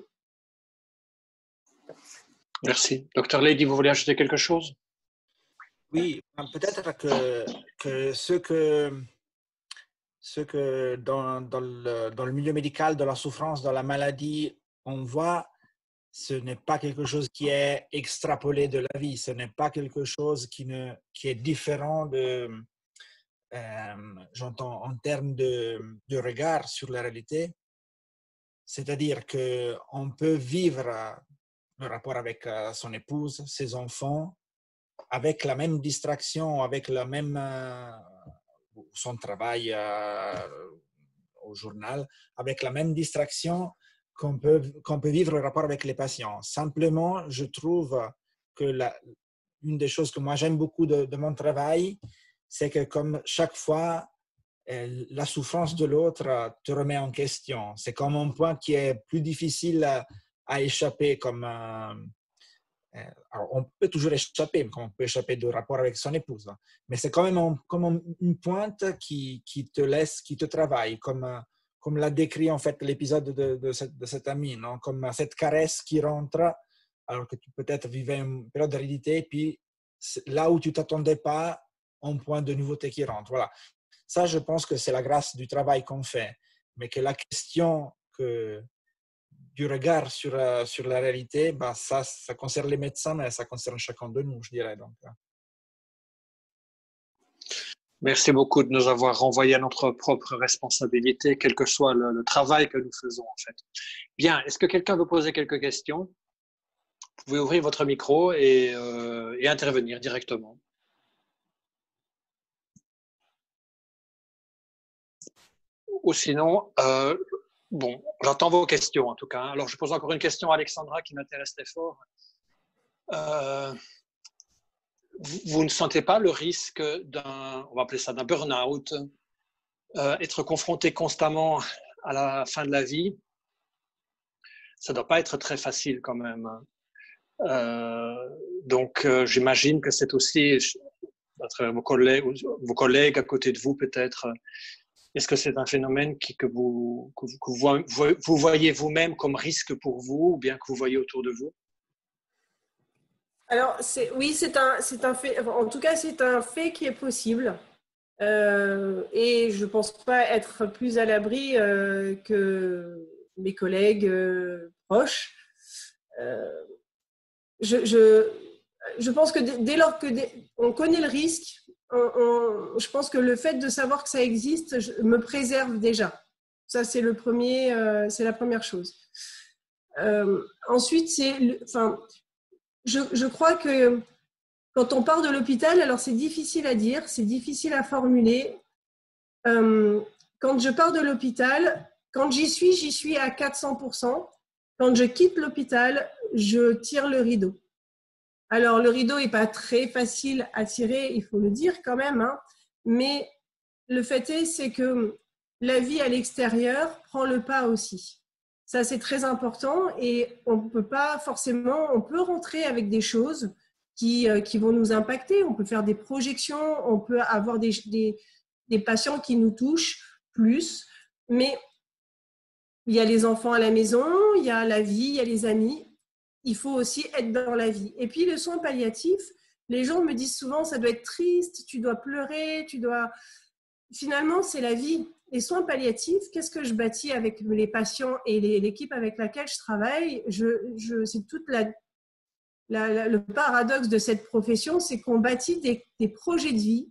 Merci. Docteur Lady, vous voulez ajouter quelque chose? Oui, peut-être que, que ce que, ce que dans, dans, le, dans le milieu médical, dans la souffrance, dans la maladie, on voit, ce n'est pas quelque chose qui est extrapolé de la vie, ce n'est pas quelque chose qui, ne, qui est différent de, euh, j'entends, en termes de, de regard sur la réalité. C'est-à-dire qu'on peut vivre le rapport avec son épouse, ses enfants, avec la même distraction, avec la même, euh, son travail euh, au journal, avec la même distraction qu'on peut, qu'on peut vivre le rapport avec les patients. Simplement, je trouve que la, une des choses que moi j'aime beaucoup de, de mon travail, c'est que comme chaque fois, la souffrance de l'autre te remet en question. C'est comme un point qui est plus difficile à, à échapper. Comme, euh, alors on peut toujours échapper, comme on peut échapper du rapport avec son épouse. Mais c'est quand même un, comme une pointe qui, qui te laisse, qui te travaille, comme, comme l'a décrit en fait l'épisode de, de, cette, de cette amie, non? Comme cette caresse qui rentre alors que tu peut-être vivais une période d'hérédité, puis là où tu ne t'attendais pas, un point de nouveauté qui rentre. Voilà. Ça, je pense que c'est la grâce du travail qu'on fait, mais que la question que, du regard sur, uh, sur la réalité, bah, ça, ça concerne les médecins, mais ça concerne chacun de nous, je dirais. Donc. Merci beaucoup de nous avoir renvoyé à notre propre responsabilité, quel que soit le, le travail que nous faisons en fait. Bien, est-ce que quelqu'un veut poser quelques questions? Vous pouvez ouvrir votre micro et, euh, et intervenir directement. Ou sinon, euh, bon, j'entends vos questions en tout cas. Alors, je pose encore une question à Alexandra qui m'intéresse très fort. Euh, vous, vous ne sentez pas le risque d'un, on va appeler ça d'un burn-out, euh, être confronté constamment à la fin de la vie? Ça ne doit pas être très facile quand même. Euh, donc, euh, j'imagine que c'est aussi, à travers vos collègues, vos collègues à côté de vous peut-être, est-ce que c'est un phénomène qui, que, vous, que, vous, que vous, vous voyez vous-même comme risque pour vous ou bien que vous voyez autour de vous? Alors, c'est, oui, c'est un, c'est un fait, en tout cas, c'est un fait qui est possible. Euh, et je ne pense pas être plus à l'abri euh, que mes collègues euh, proches. Euh, je, je, je pense que dès lors que dès, on connaît le risque, on, on, je pense que le fait de savoir que ça existe je, me préserve déjà. Ça, c'est le premier, euh, c'est la première chose. Euh, ensuite, c'est, enfin, je, je crois que quand on part de l'hôpital, alors c'est difficile à dire, c'est difficile à formuler. Euh, quand je pars de l'hôpital, quand j'y suis, j'y suis à quatre cents pour cent. Quand je quitte l'hôpital, je tire le rideau. Alors, le rideau n'est pas très facile à tirer, il faut le dire quand même, hein, mais le fait est, c'est que la vie à l'extérieur prend le pas aussi. Ça, c'est très important et on peut pas forcément, on peut rentrer avec des choses qui, euh, qui vont nous impacter. On peut faire des projections, on peut avoir des, des, des patients qui nous touchent plus, mais il y a les enfants à la maison, il y a la vie, il y a les amis. Il faut aussi être dans la vie. Et puis, le soin palliatif, les gens me disent souvent, ça doit être triste, tu dois pleurer, tu dois… Finalement, c'est la vie. Les soins palliatifs, qu'est-ce que je bâtis avec les patients et l'équipe avec laquelle je travaille? je, je, C'est toute la, la, la, le paradoxe de cette profession, c'est qu'on bâtit des, des projets de vie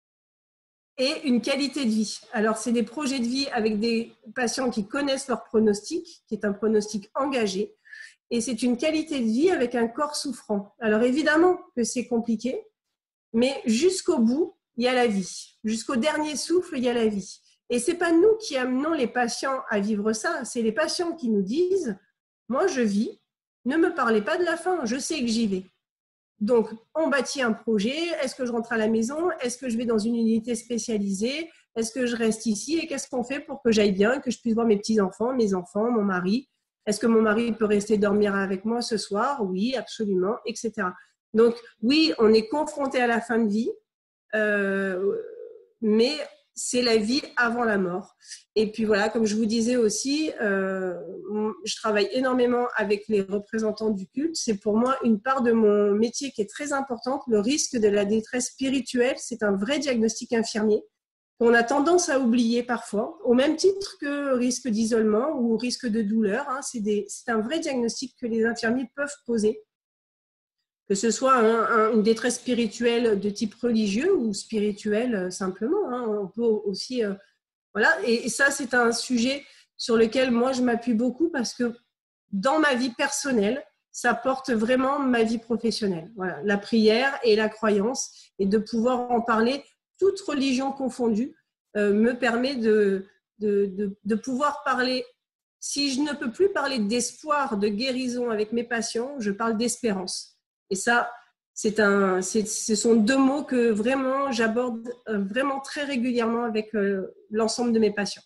et une qualité de vie. Alors, c'est des projets de vie avec des patients qui connaissent leur pronostic, qui est un pronostic engagé, et c'est une qualité de vie avec un corps souffrant. Alors, évidemment que c'est compliqué, mais jusqu'au bout, il y a la vie. Jusqu'au dernier souffle, il y a la vie. Et ce n'est pas nous qui amenons les patients à vivre ça, c'est les patients qui nous disent « Moi, je vis, ne me parlez pas de la fin, je sais que j'y vais ». Donc, on bâtit un projet. Est-ce que je rentre à la maison? Est-ce que je vais dans une unité spécialisée? Est-ce que je reste ici? Et qu'est-ce qu'on fait pour que j'aille bien, que je puisse voir mes petits-enfants, mes enfants, mon mari? Est-ce que mon mari peut rester dormir avec moi ce soir? Oui, absolument, et cetera. Donc, oui, on est confronté à la fin de vie, euh, mais c'est la vie avant la mort. Et puis voilà, comme je vous disais aussi, euh, je travaille énormément avec les représentants du culte. C'est pour moi une part de mon métier qui est très importante. Le risque de la détresse spirituelle, c'est un vrai diagnostic infirmier qu'on a tendance à oublier parfois, au même titre que risque d'isolement ou risque de douleur. Hein. C'est des, c'est un vrai diagnostic que les infirmiers peuvent poser, que ce soit un, un, une détresse spirituelle de type religieux ou spirituelle simplement. Hein. On peut aussi… Euh, voilà. Et, et ça, c'est un sujet sur lequel moi, je m'appuie beaucoup parce que dans ma vie personnelle, ça porte vraiment ma vie professionnelle. Voilà. La prière et la croyance, et de pouvoir en parler, toute religion confondue, euh, me permet de, de, de, de pouvoir parler. Si je ne peux plus parler d'espoir, de guérison avec mes patients, je parle d'espérance. Et ça, c'est un, c'est, ce sont deux mots que vraiment j'aborde vraiment très régulièrement avec euh, l'ensemble de mes patients.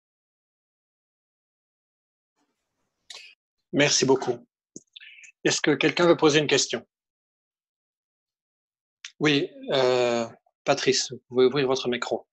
Merci beaucoup. Est-ce que quelqu'un veut poser une question? Oui, euh, Patrice, vous pouvez ouvrir votre micro.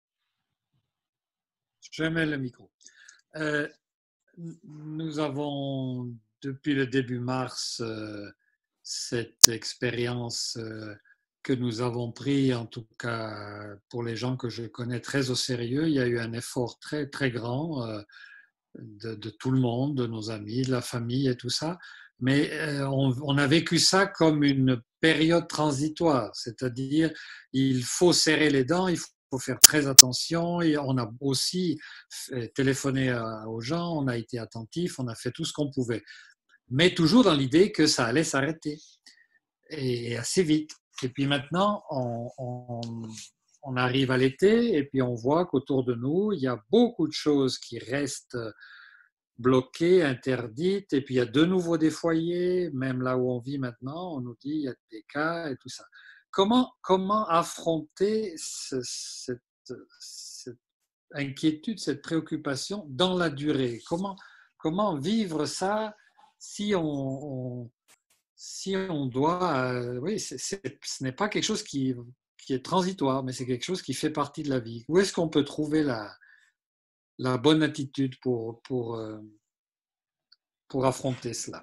Je mets le micro. Euh, nous avons, depuis le début mars, euh, cette expérience euh, que nous avons pris, en tout cas pour les gens que je connais, très au sérieux. Il y a eu un effort très, très grand euh, de, de tout le monde, de nos amis, de la famille et tout ça. Mais euh, on, on a vécu ça comme une période transitoire, c'est-à-dire il faut serrer les dents, il faut Il faut faire très attention et on a aussi téléphoné aux gens, on a été attentifs, on a fait tout ce qu'on pouvait. Mais toujours dans l'idée que ça allait s'arrêter et assez vite. Et puis maintenant, on, on, on arrive à l'été et puis on voit qu'autour de nous, il y a beaucoup de choses qui restent bloquées, interdites. Et puis il y a de nouveau des foyers, même là où on vit maintenant, on nous dit il y a des cas et tout ça. Comment, comment affronter ce, cette, cette inquiétude, cette préoccupation dans la durée? Comment, comment vivre ça si on, on, si on doit… Euh, oui, c'est, c'est, ce n'est pas quelque chose qui, qui est transitoire, mais c'est quelque chose qui fait partie de la vie. Où est-ce qu'on peut trouver la, la bonne attitude pour, pour, euh, pour affronter cela?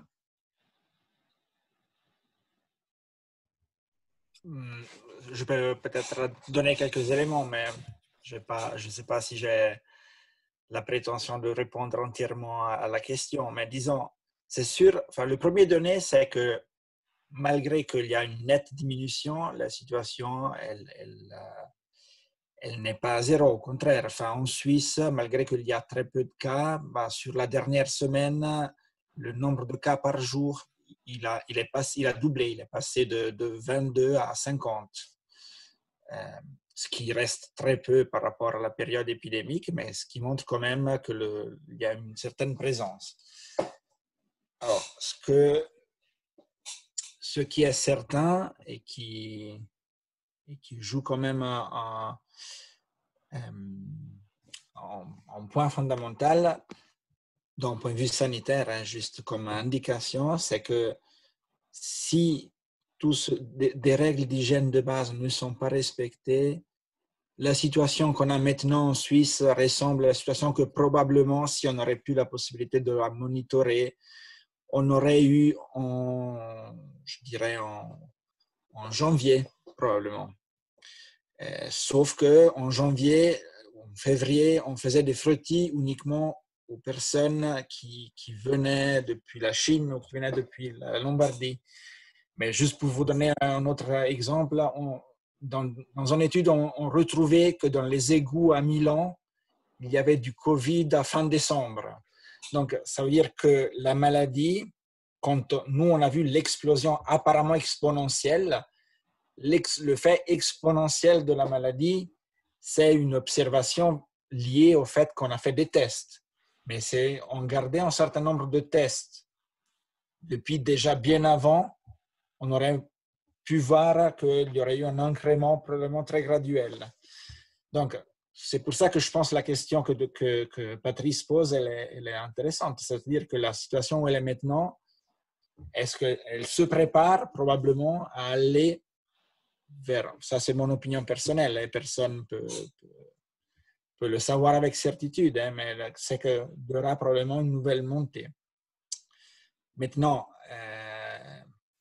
Je peux peut-être donner quelques éléments, mais je ne sais pas si j'ai la prétention de répondre entièrement à la question. Mais disons, c'est sûr, enfin, le premier donné, c'est que malgré qu'il y a une nette diminution, la situation, elle, elle, elle n'est pas à zéro. Au contraire, enfin, en Suisse, malgré qu'il y a très peu de cas, bah, sur la dernière semaine, le nombre de cas par jour, il a, il est passé, il a doublé, il est passé de, de vingt-deux à cinquante. Euh, ce qui reste très peu par rapport à la période épidémique, mais ce qui montre quand même qu'il y a une certaine présence. Alors, ce, que, ce qui est certain et qui, et qui joue quand même un, un, un, un point fondamental, d'un point de vue sanitaire, hein, juste comme indication, c'est que si tous des, des règles d'hygiène de base ne sont pas respectées, la situation qu'on a maintenant en Suisse ressemble à la situation que probablement, si on aurait pu la possibilité de la monitorer, on aurait eu en, je dirais, en, en janvier, probablement. Euh, sauf qu'en janvier, en février, on faisait des frottis uniquement aux personnes qui, qui venaient depuis la Chine ou qui venaient depuis la Lombardie. Mais juste pour vous donner un autre exemple, on, dans, dans une étude, on, on retrouvait que dans les égouts à Milan, il y avait du Covid à fin décembre. Donc, ça veut dire que la maladie, quand nous, on a vu l'explosion apparemment exponentielle, le fait exponentiel de la maladie, c'est une observation liée au fait qu'on a fait des tests. Mais c'est, on gardait un certain nombre de tests. Depuis déjà bien avant, on aurait pu voir qu'il y aurait eu un incrément probablement très graduel. Donc, c'est pour ça que je pense que la question que, que, que Patrice pose, elle est, elle est intéressante. C'est-à-dire que la situation où elle est maintenant, est-ce qu'elle se prépare probablement à aller vers, ça c'est mon opinion personnelle, et personne ne peut, peut, peut le savoir avec certitude, hein, mais c'est qu'il y aura probablement une nouvelle montée. Maintenant, euh,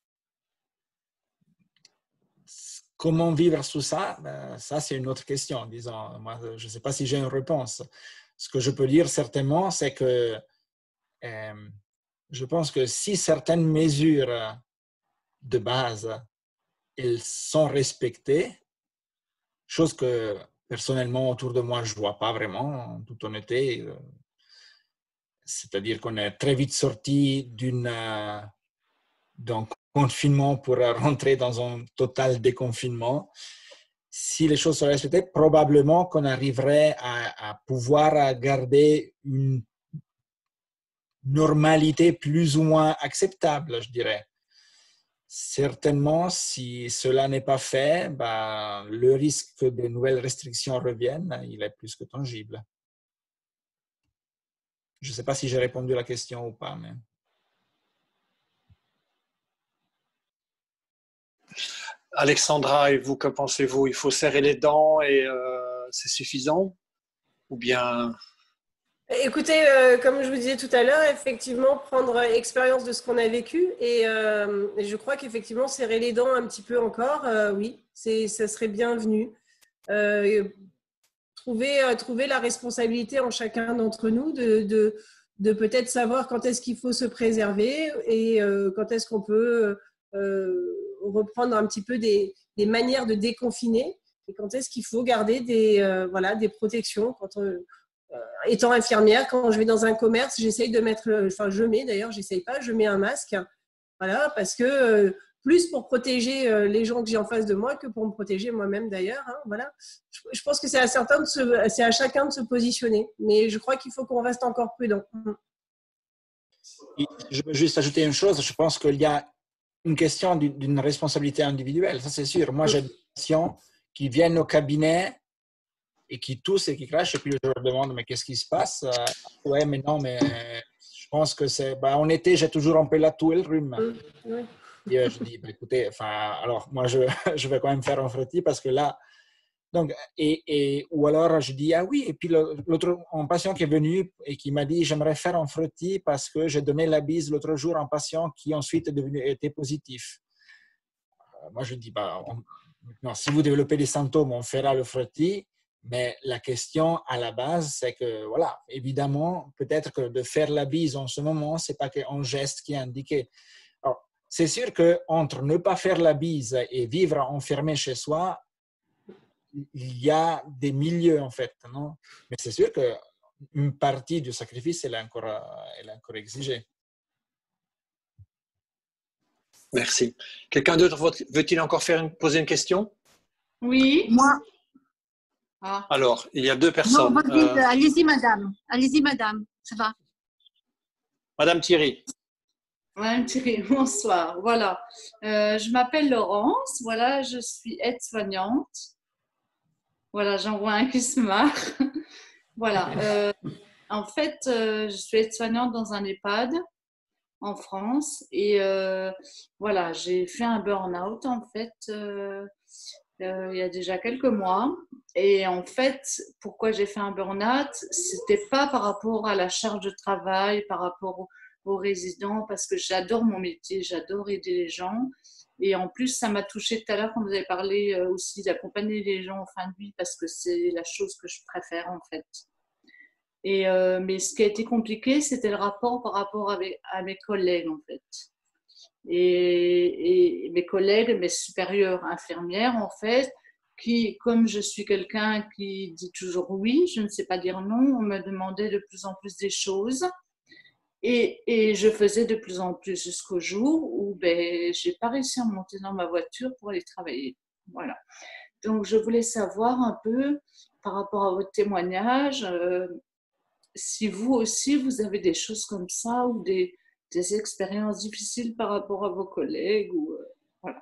comment vivre sous ça? Ben, ça, c'est une autre question. Disons, moi, je ne sais pas si j'ai une réponse. Ce que je peux dire certainement, c'est que euh, je pense que si certaines mesures de base elles sont respectées, chose que personnellement autour de moi, je ne vois pas vraiment, en toute honnêteté. C'est-à-dire qu'on est très vite sorti d'une, d'un confinement pour rentrer dans un total déconfinement. Si les choses sont respectées, probablement qu'on arriverait à, à pouvoir garder une normalité plus ou moins acceptable, je dirais. Certainement, si cela n'est pas fait, ben, le risque que de nouvelles restrictions reviennent, il est plus que tangible. Je ne sais pas si j'ai répondu à la question ou pas. Mais... Alexandra, et vous, que pensez-vous? Il faut serrer les dents et euh, c'est suffisant? Ou bien... Écoutez, euh, comme je vous disais tout à l'heure, effectivement, prendre expérience de ce qu'on a vécu et, euh, et je crois qu'effectivement, serrer les dents un petit peu encore, euh, oui, c'est, ça serait bienvenu. Euh, trouver, euh, trouver la responsabilité en chacun d'entre nous de, de, de peut-être savoir quand est-ce qu'il faut se préserver et euh, quand est-ce qu'on peut euh, reprendre un petit peu des, des manières de déconfiner et quand est-ce qu'il faut garder des, euh, voilà, des protections. Quand on, étant infirmière, quand je vais dans un commerce, j'essaye de mettre, enfin je mets d'ailleurs, j'essaye pas, je mets un masque, voilà, parce que euh, plus pour protéger euh, les gens que j'ai en face de moi que pour me protéger moi-même d'ailleurs, hein, voilà. Je, je pense que c'est à certains de se, c'est à chacun de se positionner, mais je crois qu'il faut qu'on reste encore prudent. Je veux juste ajouter une chose, je pense qu'il y a une question d'une responsabilité individuelle, ça c'est sûr. Moi j'ai des patients qui viennent au cabinet et qui toussent et qui crachent, et puis je leur demande, mais qu'est-ce qui se passe? euh, Ouais, mais non, mais je pense que c'est... Ben, en été, j'ai toujours un peu la toux et le rhume. Oui. Et euh, je dis, ben, écoutez, enfin, alors moi, je, je vais quand même faire un frottis parce que là... Donc, et, et, ou alors, je dis, ah oui, et puis l'autre, un patient qui est venu et qui m'a dit, j'aimerais faire un frottis parce que j'ai donné la bise l'autre jour à un patient qui ensuite est devenu, était positif. Euh, moi, je dis, bah, on, non, si vous développez des symptômes, on fera le frottis. Mais la question à la base, c'est que, voilà, évidemment, peut-être que de faire la bise en ce moment, ce n'est pas qu'un geste qui est indiqué. Alors, c'est sûr qu'entre ne pas faire la bise et vivre enfermé chez soi, il y a des milieux, en fait, non? Mais c'est sûr qu'une partie du sacrifice, elle est encore, elle est encore exigée. Merci. Quelqu'un d'autre veut-il encore faire une, poser une question? Oui. Moi. Ah. Alors, il y a deux personnes. Non, euh... allez-y, madame. Allez-y, madame. Ça va. Madame Thierry. Madame Thierry, bonsoir. Voilà. Euh, je m'appelle Laurence. Voilà, je suis aide-soignante. Voilà, j'envoie un cuismar. Voilà. Euh, En fait, euh, je suis aide-soignante dans un EHPAD en France et euh, voilà, j'ai fait un burn-out en fait euh, euh, il y a déjà quelques mois. Et en fait, pourquoi j'ai fait un burn-out? C'était pas par rapport à la charge de travail, par rapport aux, aux résidents, parce que j'adore mon métier, j'adore aider les gens. Et en plus, ça m'a touchée tout à l'heure quand vous avez parlé euh, aussi d'accompagner les gens en fin de vie, parce que c'est la chose que je préfère en fait. Et, euh, mais ce qui a été compliqué, c'était le rapport par rapport avec, à mes collègues, en fait. Et, et mes collègues, mes supérieures infirmières, en fait, qui, comme je suis quelqu'un qui dit toujours oui, je ne sais pas dire non, on me demandait de plus en plus des choses. Et, et je faisais de plus en plus jusqu'au jour où ben, je n'ai pas réussi à monter dans ma voiture pour aller travailler. Voilà. Donc, je voulais savoir un peu, par rapport à votre témoignage, euh, si vous aussi, vous avez des choses comme ça ou des, des expériences difficiles par rapport à vos collègues. Ou, euh, voilà.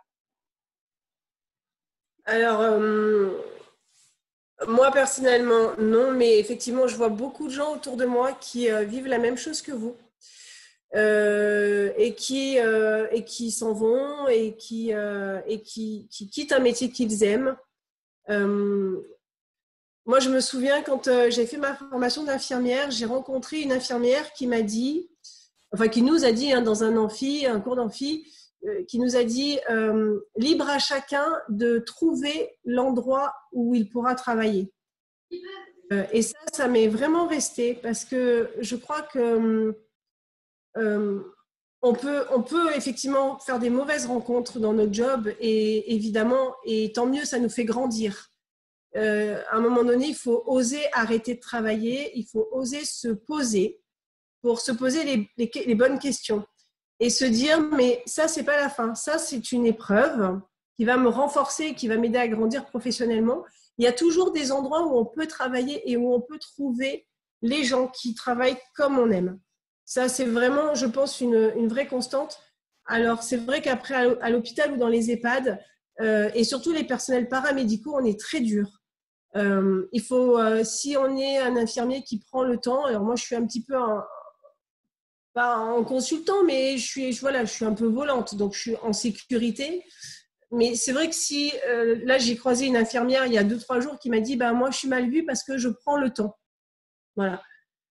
Alors, euh, moi personnellement, non, mais effectivement, je vois beaucoup de gens autour de moi qui euh, vivent la même chose que vous euh, et qui, euh, et qui s'en vont et, qui, euh, et qui, qui quittent un métier qu'ils aiment. Euh, Moi, je me souviens quand euh, j'ai fait ma formation d'infirmière, j'ai rencontré une infirmière qui m'a dit, enfin qui nous a dit hein, dans un amphi, un cours d'amphi, euh, qui nous a dit euh, libre à chacun de trouver l'endroit où il pourra travailler. Euh, et ça, ça m'est vraiment resté parce que je crois que euh, on peut, on peut effectivement faire des mauvaises rencontres dans notre job et évidemment, et tant mieux, ça nous fait grandir. Euh, à un moment donné, il faut oser arrêter de travailler, il faut oser se poser pour se poser les, les, les bonnes questions et se dire, mais ça, c'est pas la fin, ça, c'est une épreuve qui va me renforcer, qui va m'aider à grandir professionnellement. Il y a toujours des endroits où on peut travailler et où on peut trouver les gens qui travaillent comme on aime. Ça, c'est vraiment, je pense, une, une vraie constante. Alors, c'est vrai qu'après, à l'hôpital ou dans les EHPAD, euh, et surtout les personnels paramédicaux, on est très dur. Euh, il faut, euh, si on est un infirmier qui prend le temps, alors moi je suis un petit peu un, pas en consultant, mais je suis, je, voilà, je suis un peu volante, donc je suis en sécurité. Mais c'est vrai que si, euh, là j'ai croisé une infirmière il y a deux, trois jours qui m'a dit, bah, moi je suis mal vue parce que je prends le temps. Voilà.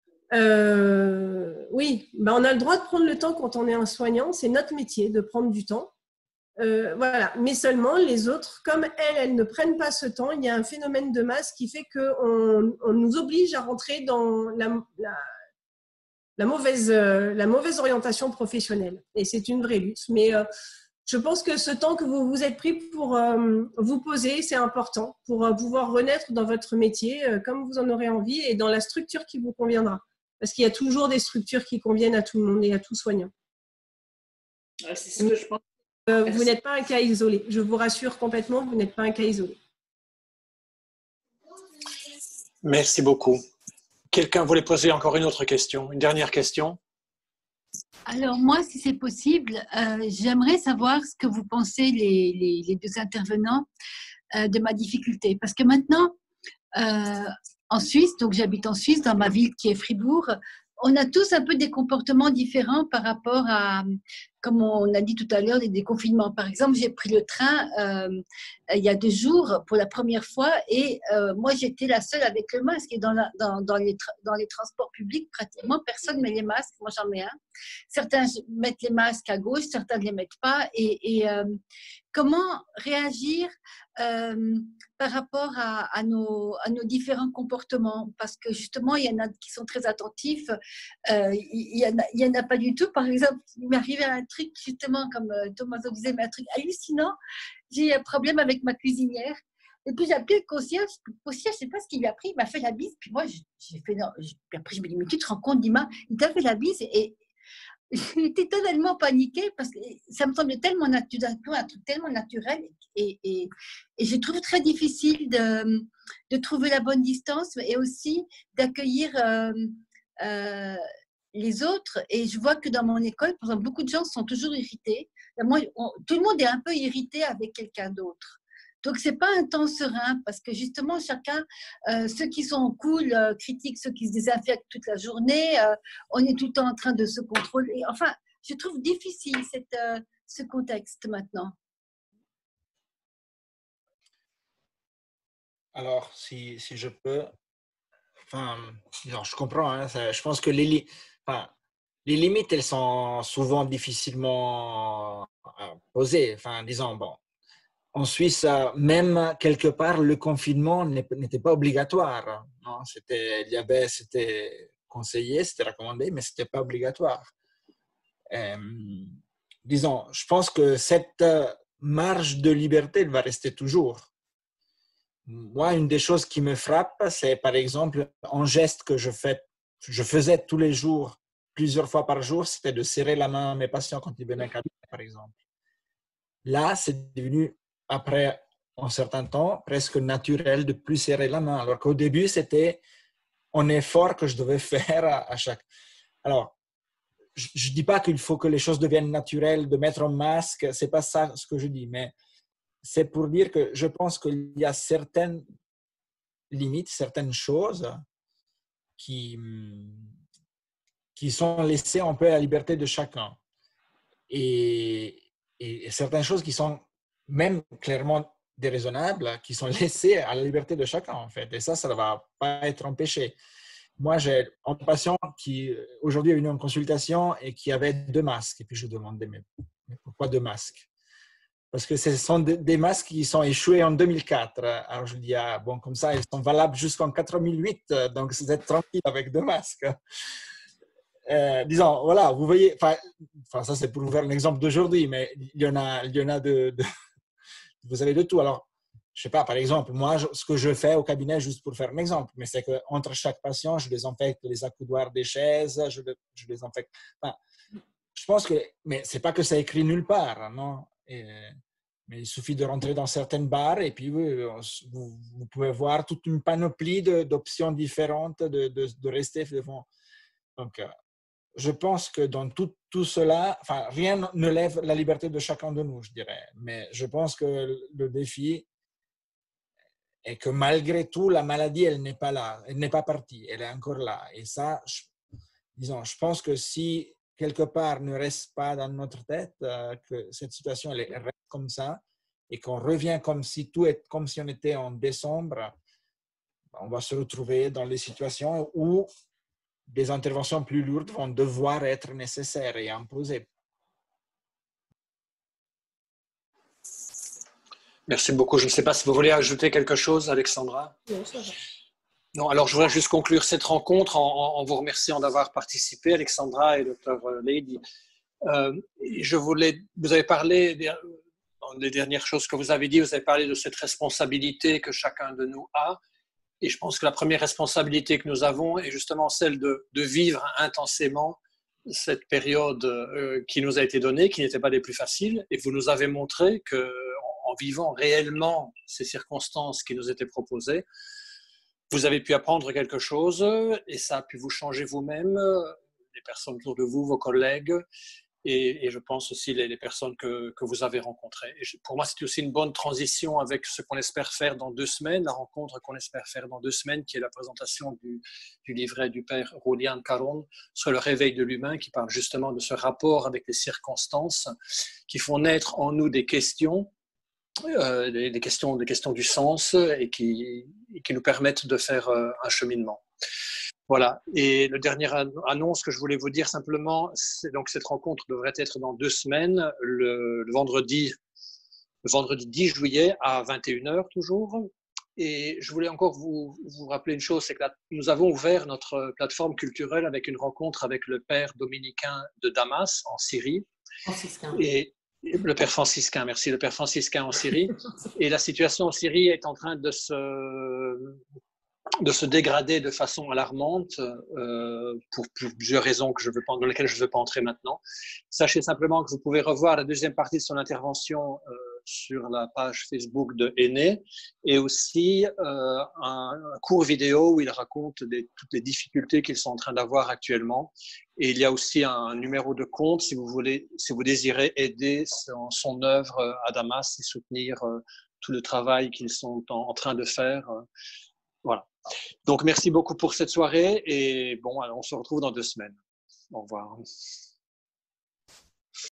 Euh, oui, bah, on a le droit de prendre le temps quand on est un soignant, c'est notre métier de prendre du temps. Euh, voilà, mais seulement les autres, comme elles, elles ne prennent pas ce temps, il y a un phénomène de masse qui fait qu'on on nous oblige à rentrer dans la, la, la, mauvaise, euh, la mauvaise orientation professionnelle. Et c'est une vraie lutte. Mais euh, je pense que ce temps que vous vous êtes pris pour euh, vous poser, c'est important pour euh, pouvoir renaître dans votre métier euh, comme vous en aurez envie et dans la structure qui vous conviendra. Parce qu'il y a toujours des structures qui conviennent à tout le monde et à tout soignant. C'est ce que je pense. Euh, vous n'êtes pas un cas isolé. Je vous rassure complètement, vous n'êtes pas un cas isolé. Merci beaucoup. Quelqu'un voulait poser encore une autre question, une dernière question? Alors moi, si c'est possible, euh, j'aimerais savoir ce que vous pensez, les, les, les deux intervenants, euh, de ma difficulté. Parce que maintenant, euh, en Suisse, donc j'habite en Suisse, dans ma ville qui est Fribourg, on a tous un peu des comportements différents par rapport à, comme on a dit tout à l'heure, des déconfinements. Par exemple, j'ai pris le train euh, il y a deux jours pour la première fois et euh, moi, j'étais la seule avec le masque. Et dans, la, dans, dans, les, tra dans les transports publics, pratiquement, personne ne met les masques. Moi, j'en mets un. Certains mettent les masques à gauche, certains ne les mettent pas. Et, et euh, comment réagir euh, par rapport à, à, nos, à nos différents comportements? Parce que justement, il y en a qui sont très attentifs. Euh, il y en a, il y en a pas du tout. Par exemple, il m'est arrivé un truc, justement, comme Thomas disait, mais un truc hallucinant. J'ai un problème avec ma cuisinière. Et puis j'ai appelé le concierge. Le concierge, je ne sais pas ce qu'il lui a pris. Il m'a fait la bise. Puis moi, j'ai fait non. Puis après, je me dis, mais tu te rends compte, Dima, il t'a fait la bise. Et j'étais totalement paniquée parce que ça me semblait tellement naturel, un truc tellement naturel. Et, et, et je trouve très difficile de, de trouver la bonne distance et aussi d'accueillir euh, euh, les autres. Et je vois que dans mon école, par exemple, beaucoup de gens sont toujours irrités. Moi, on, tout le monde est un peu irrité avec quelqu'un d'autre. Donc, ce n'est pas un temps serein parce que justement, chacun, euh, ceux qui sont cool euh, critiquent ceux qui se désinfectent toute la journée. Euh, on est tout le temps en train de se contrôler. Enfin, je trouve difficile cette, euh, ce contexte maintenant. Alors, si, si je peux, enfin, non, je comprends, hein, ça, je pense que les, li- enfin, les limites, elles sont souvent difficilement euh, posées. Enfin, disons, bon, en Suisse, euh, même quelque part, le confinement n'est- n'était pas obligatoire. Non? C'était, il y avait, c'était conseillé, c'était recommandé, mais c'était pas obligatoire. Euh, disons, je pense que cette euh, marge de liberté, elle va rester toujours. Moi, une des choses qui me frappe, c'est par exemple un geste que je, fais, je faisais tous les jours, plusieurs fois par jour, c'était de serrer la main à mes patients quand ils venaient à cabinet, par exemple. Là, c'est devenu, après un certain temps, presque naturel de plus serrer la main. Alors qu'au début, c'était un effort que je devais faire à, à chaque... Alors, je ne dis pas qu'il faut que les choses deviennent naturelles, de mettre un masque, ce n'est pas ça ce que je dis, mais c'est pour dire que je pense qu'il y a certaines limites, certaines choses qui, qui sont laissées un peu à la liberté de chacun. Et, et certaines choses qui sont même clairement déraisonnables, qui sont laissées à la liberté de chacun, en fait. Et ça, ça ne va pas être empêché. Moi, j'ai un patient qui, aujourd'hui, est venu en consultation et qui avait deux masques. Et puis, je lui demandais, mais pourquoi deux masques? Parce que ce sont des masques qui sont échoués en deux mille quatre. Alors, je dis, ah, bon, comme ça, ils sont valables jusqu'en quatre mille huit. Donc, vous êtes tranquille avec deux masques. Euh, disons, voilà, vous voyez, enfin, ça c'est pour vous faire un exemple d'aujourd'hui, mais il y en a, il y en a de, de, vous avez de tout. Alors, je sais pas, par exemple, moi, je, ce que je fais au cabinet, juste pour faire un exemple, mais c'est qu'entre chaque patient, je désinfecte les accoudoirs des chaises, je, je désinfecte. Enfin, je pense que, mais c'est pas que ça écrit nulle part, non? Et, mais il suffit de rentrer dans certaines barres et puis oui, vous, vous pouvez voir toute une panoplie d'options différentes de, de, de rester devant. Donc, je pense que dans tout, tout cela, enfin, rien ne lève la liberté de chacun de nous, je dirais. Mais je pense que le défi est que malgré tout, la maladie, elle n'est pas là, elle n'est pas partie, elle est encore là. Et ça, je, disons, je pense que si quelque part ne reste pas dans notre tête, euh, que cette situation, elle, elle reste comme ça, et qu'on revient comme si tout est comme si on était en décembre, on va se retrouver dans des situations où des interventions plus lourdes vont devoir être nécessaires et imposées. Merci beaucoup. Je ne sais pas si vous voulez ajouter quelque chose, Alexandra. Non, ça va. Non, alors je voudrais juste conclure cette rencontre en, en vous remerciant d'avoir participé, Alexandra et docteur Lady. Euh, je voulais, vous avez parlé, dans les dernières choses que vous avez dit, vous avez parlé de cette responsabilité que chacun de nous a. Et je pense que la première responsabilité que nous avons est justement celle de, de vivre intensément cette période euh, qui nous a été donnée, qui n'était pas des plus faciles. Et vous nous avez montré qu'en en vivant réellement ces circonstances qui nous étaient proposées, vous avez pu apprendre quelque chose et ça a pu vous changer vous-même, les personnes autour de vous, vos collègues, et, et je pense aussi les, les personnes que, que vous avez rencontrées. Et je, pour moi, c'est aussi une bonne transition avec ce qu'on espère faire dans deux semaines, la rencontre qu'on espère faire dans deux semaines, qui est la présentation du, du livret du père Julián Caron sur le réveil de l'humain, qui parle justement de ce rapport avec les circonstances qui font naître en nous des questions, euh, des, des, questions, des questions du sens et qui, et qui nous permettent de faire euh, un cheminement. Voilà. Et le dernier annonce que je voulais vous dire simplement, c'est donc cette rencontre devrait être dans deux semaines, le, le vendredi, le vendredi dix juillet à vingt et une heures toujours. Et je voulais encore vous, vous rappeler une chose, c'est que là, nous avons ouvert notre plateforme culturelle avec une rencontre avec le père dominicain de Damas en Syrie. Franciscain. Et le père franciscain, merci, le père franciscain en Syrie. Et la situation en Syrie est en train de se de se dégrader de façon alarmante euh, pour plusieurs raisons que je veux pas, dans lesquelles je ne veux pas entrer maintenant. Sachez simplement que vous pouvez revoir la deuxième partie de son intervention euh, sur la page Facebook de Aîné et aussi euh, un, un court vidéo où il raconte des, toutes les difficultés qu'ils sont en train d'avoir actuellement. Et il y a aussi un numéro de compte si vous voulez, si vous désirez aider son, son œuvre à Damas et soutenir euh, tout le travail qu'ils sont en, en train de faire. Voilà. Donc, merci beaucoup pour cette soirée et bon, on se retrouve dans deux semaines. Au revoir.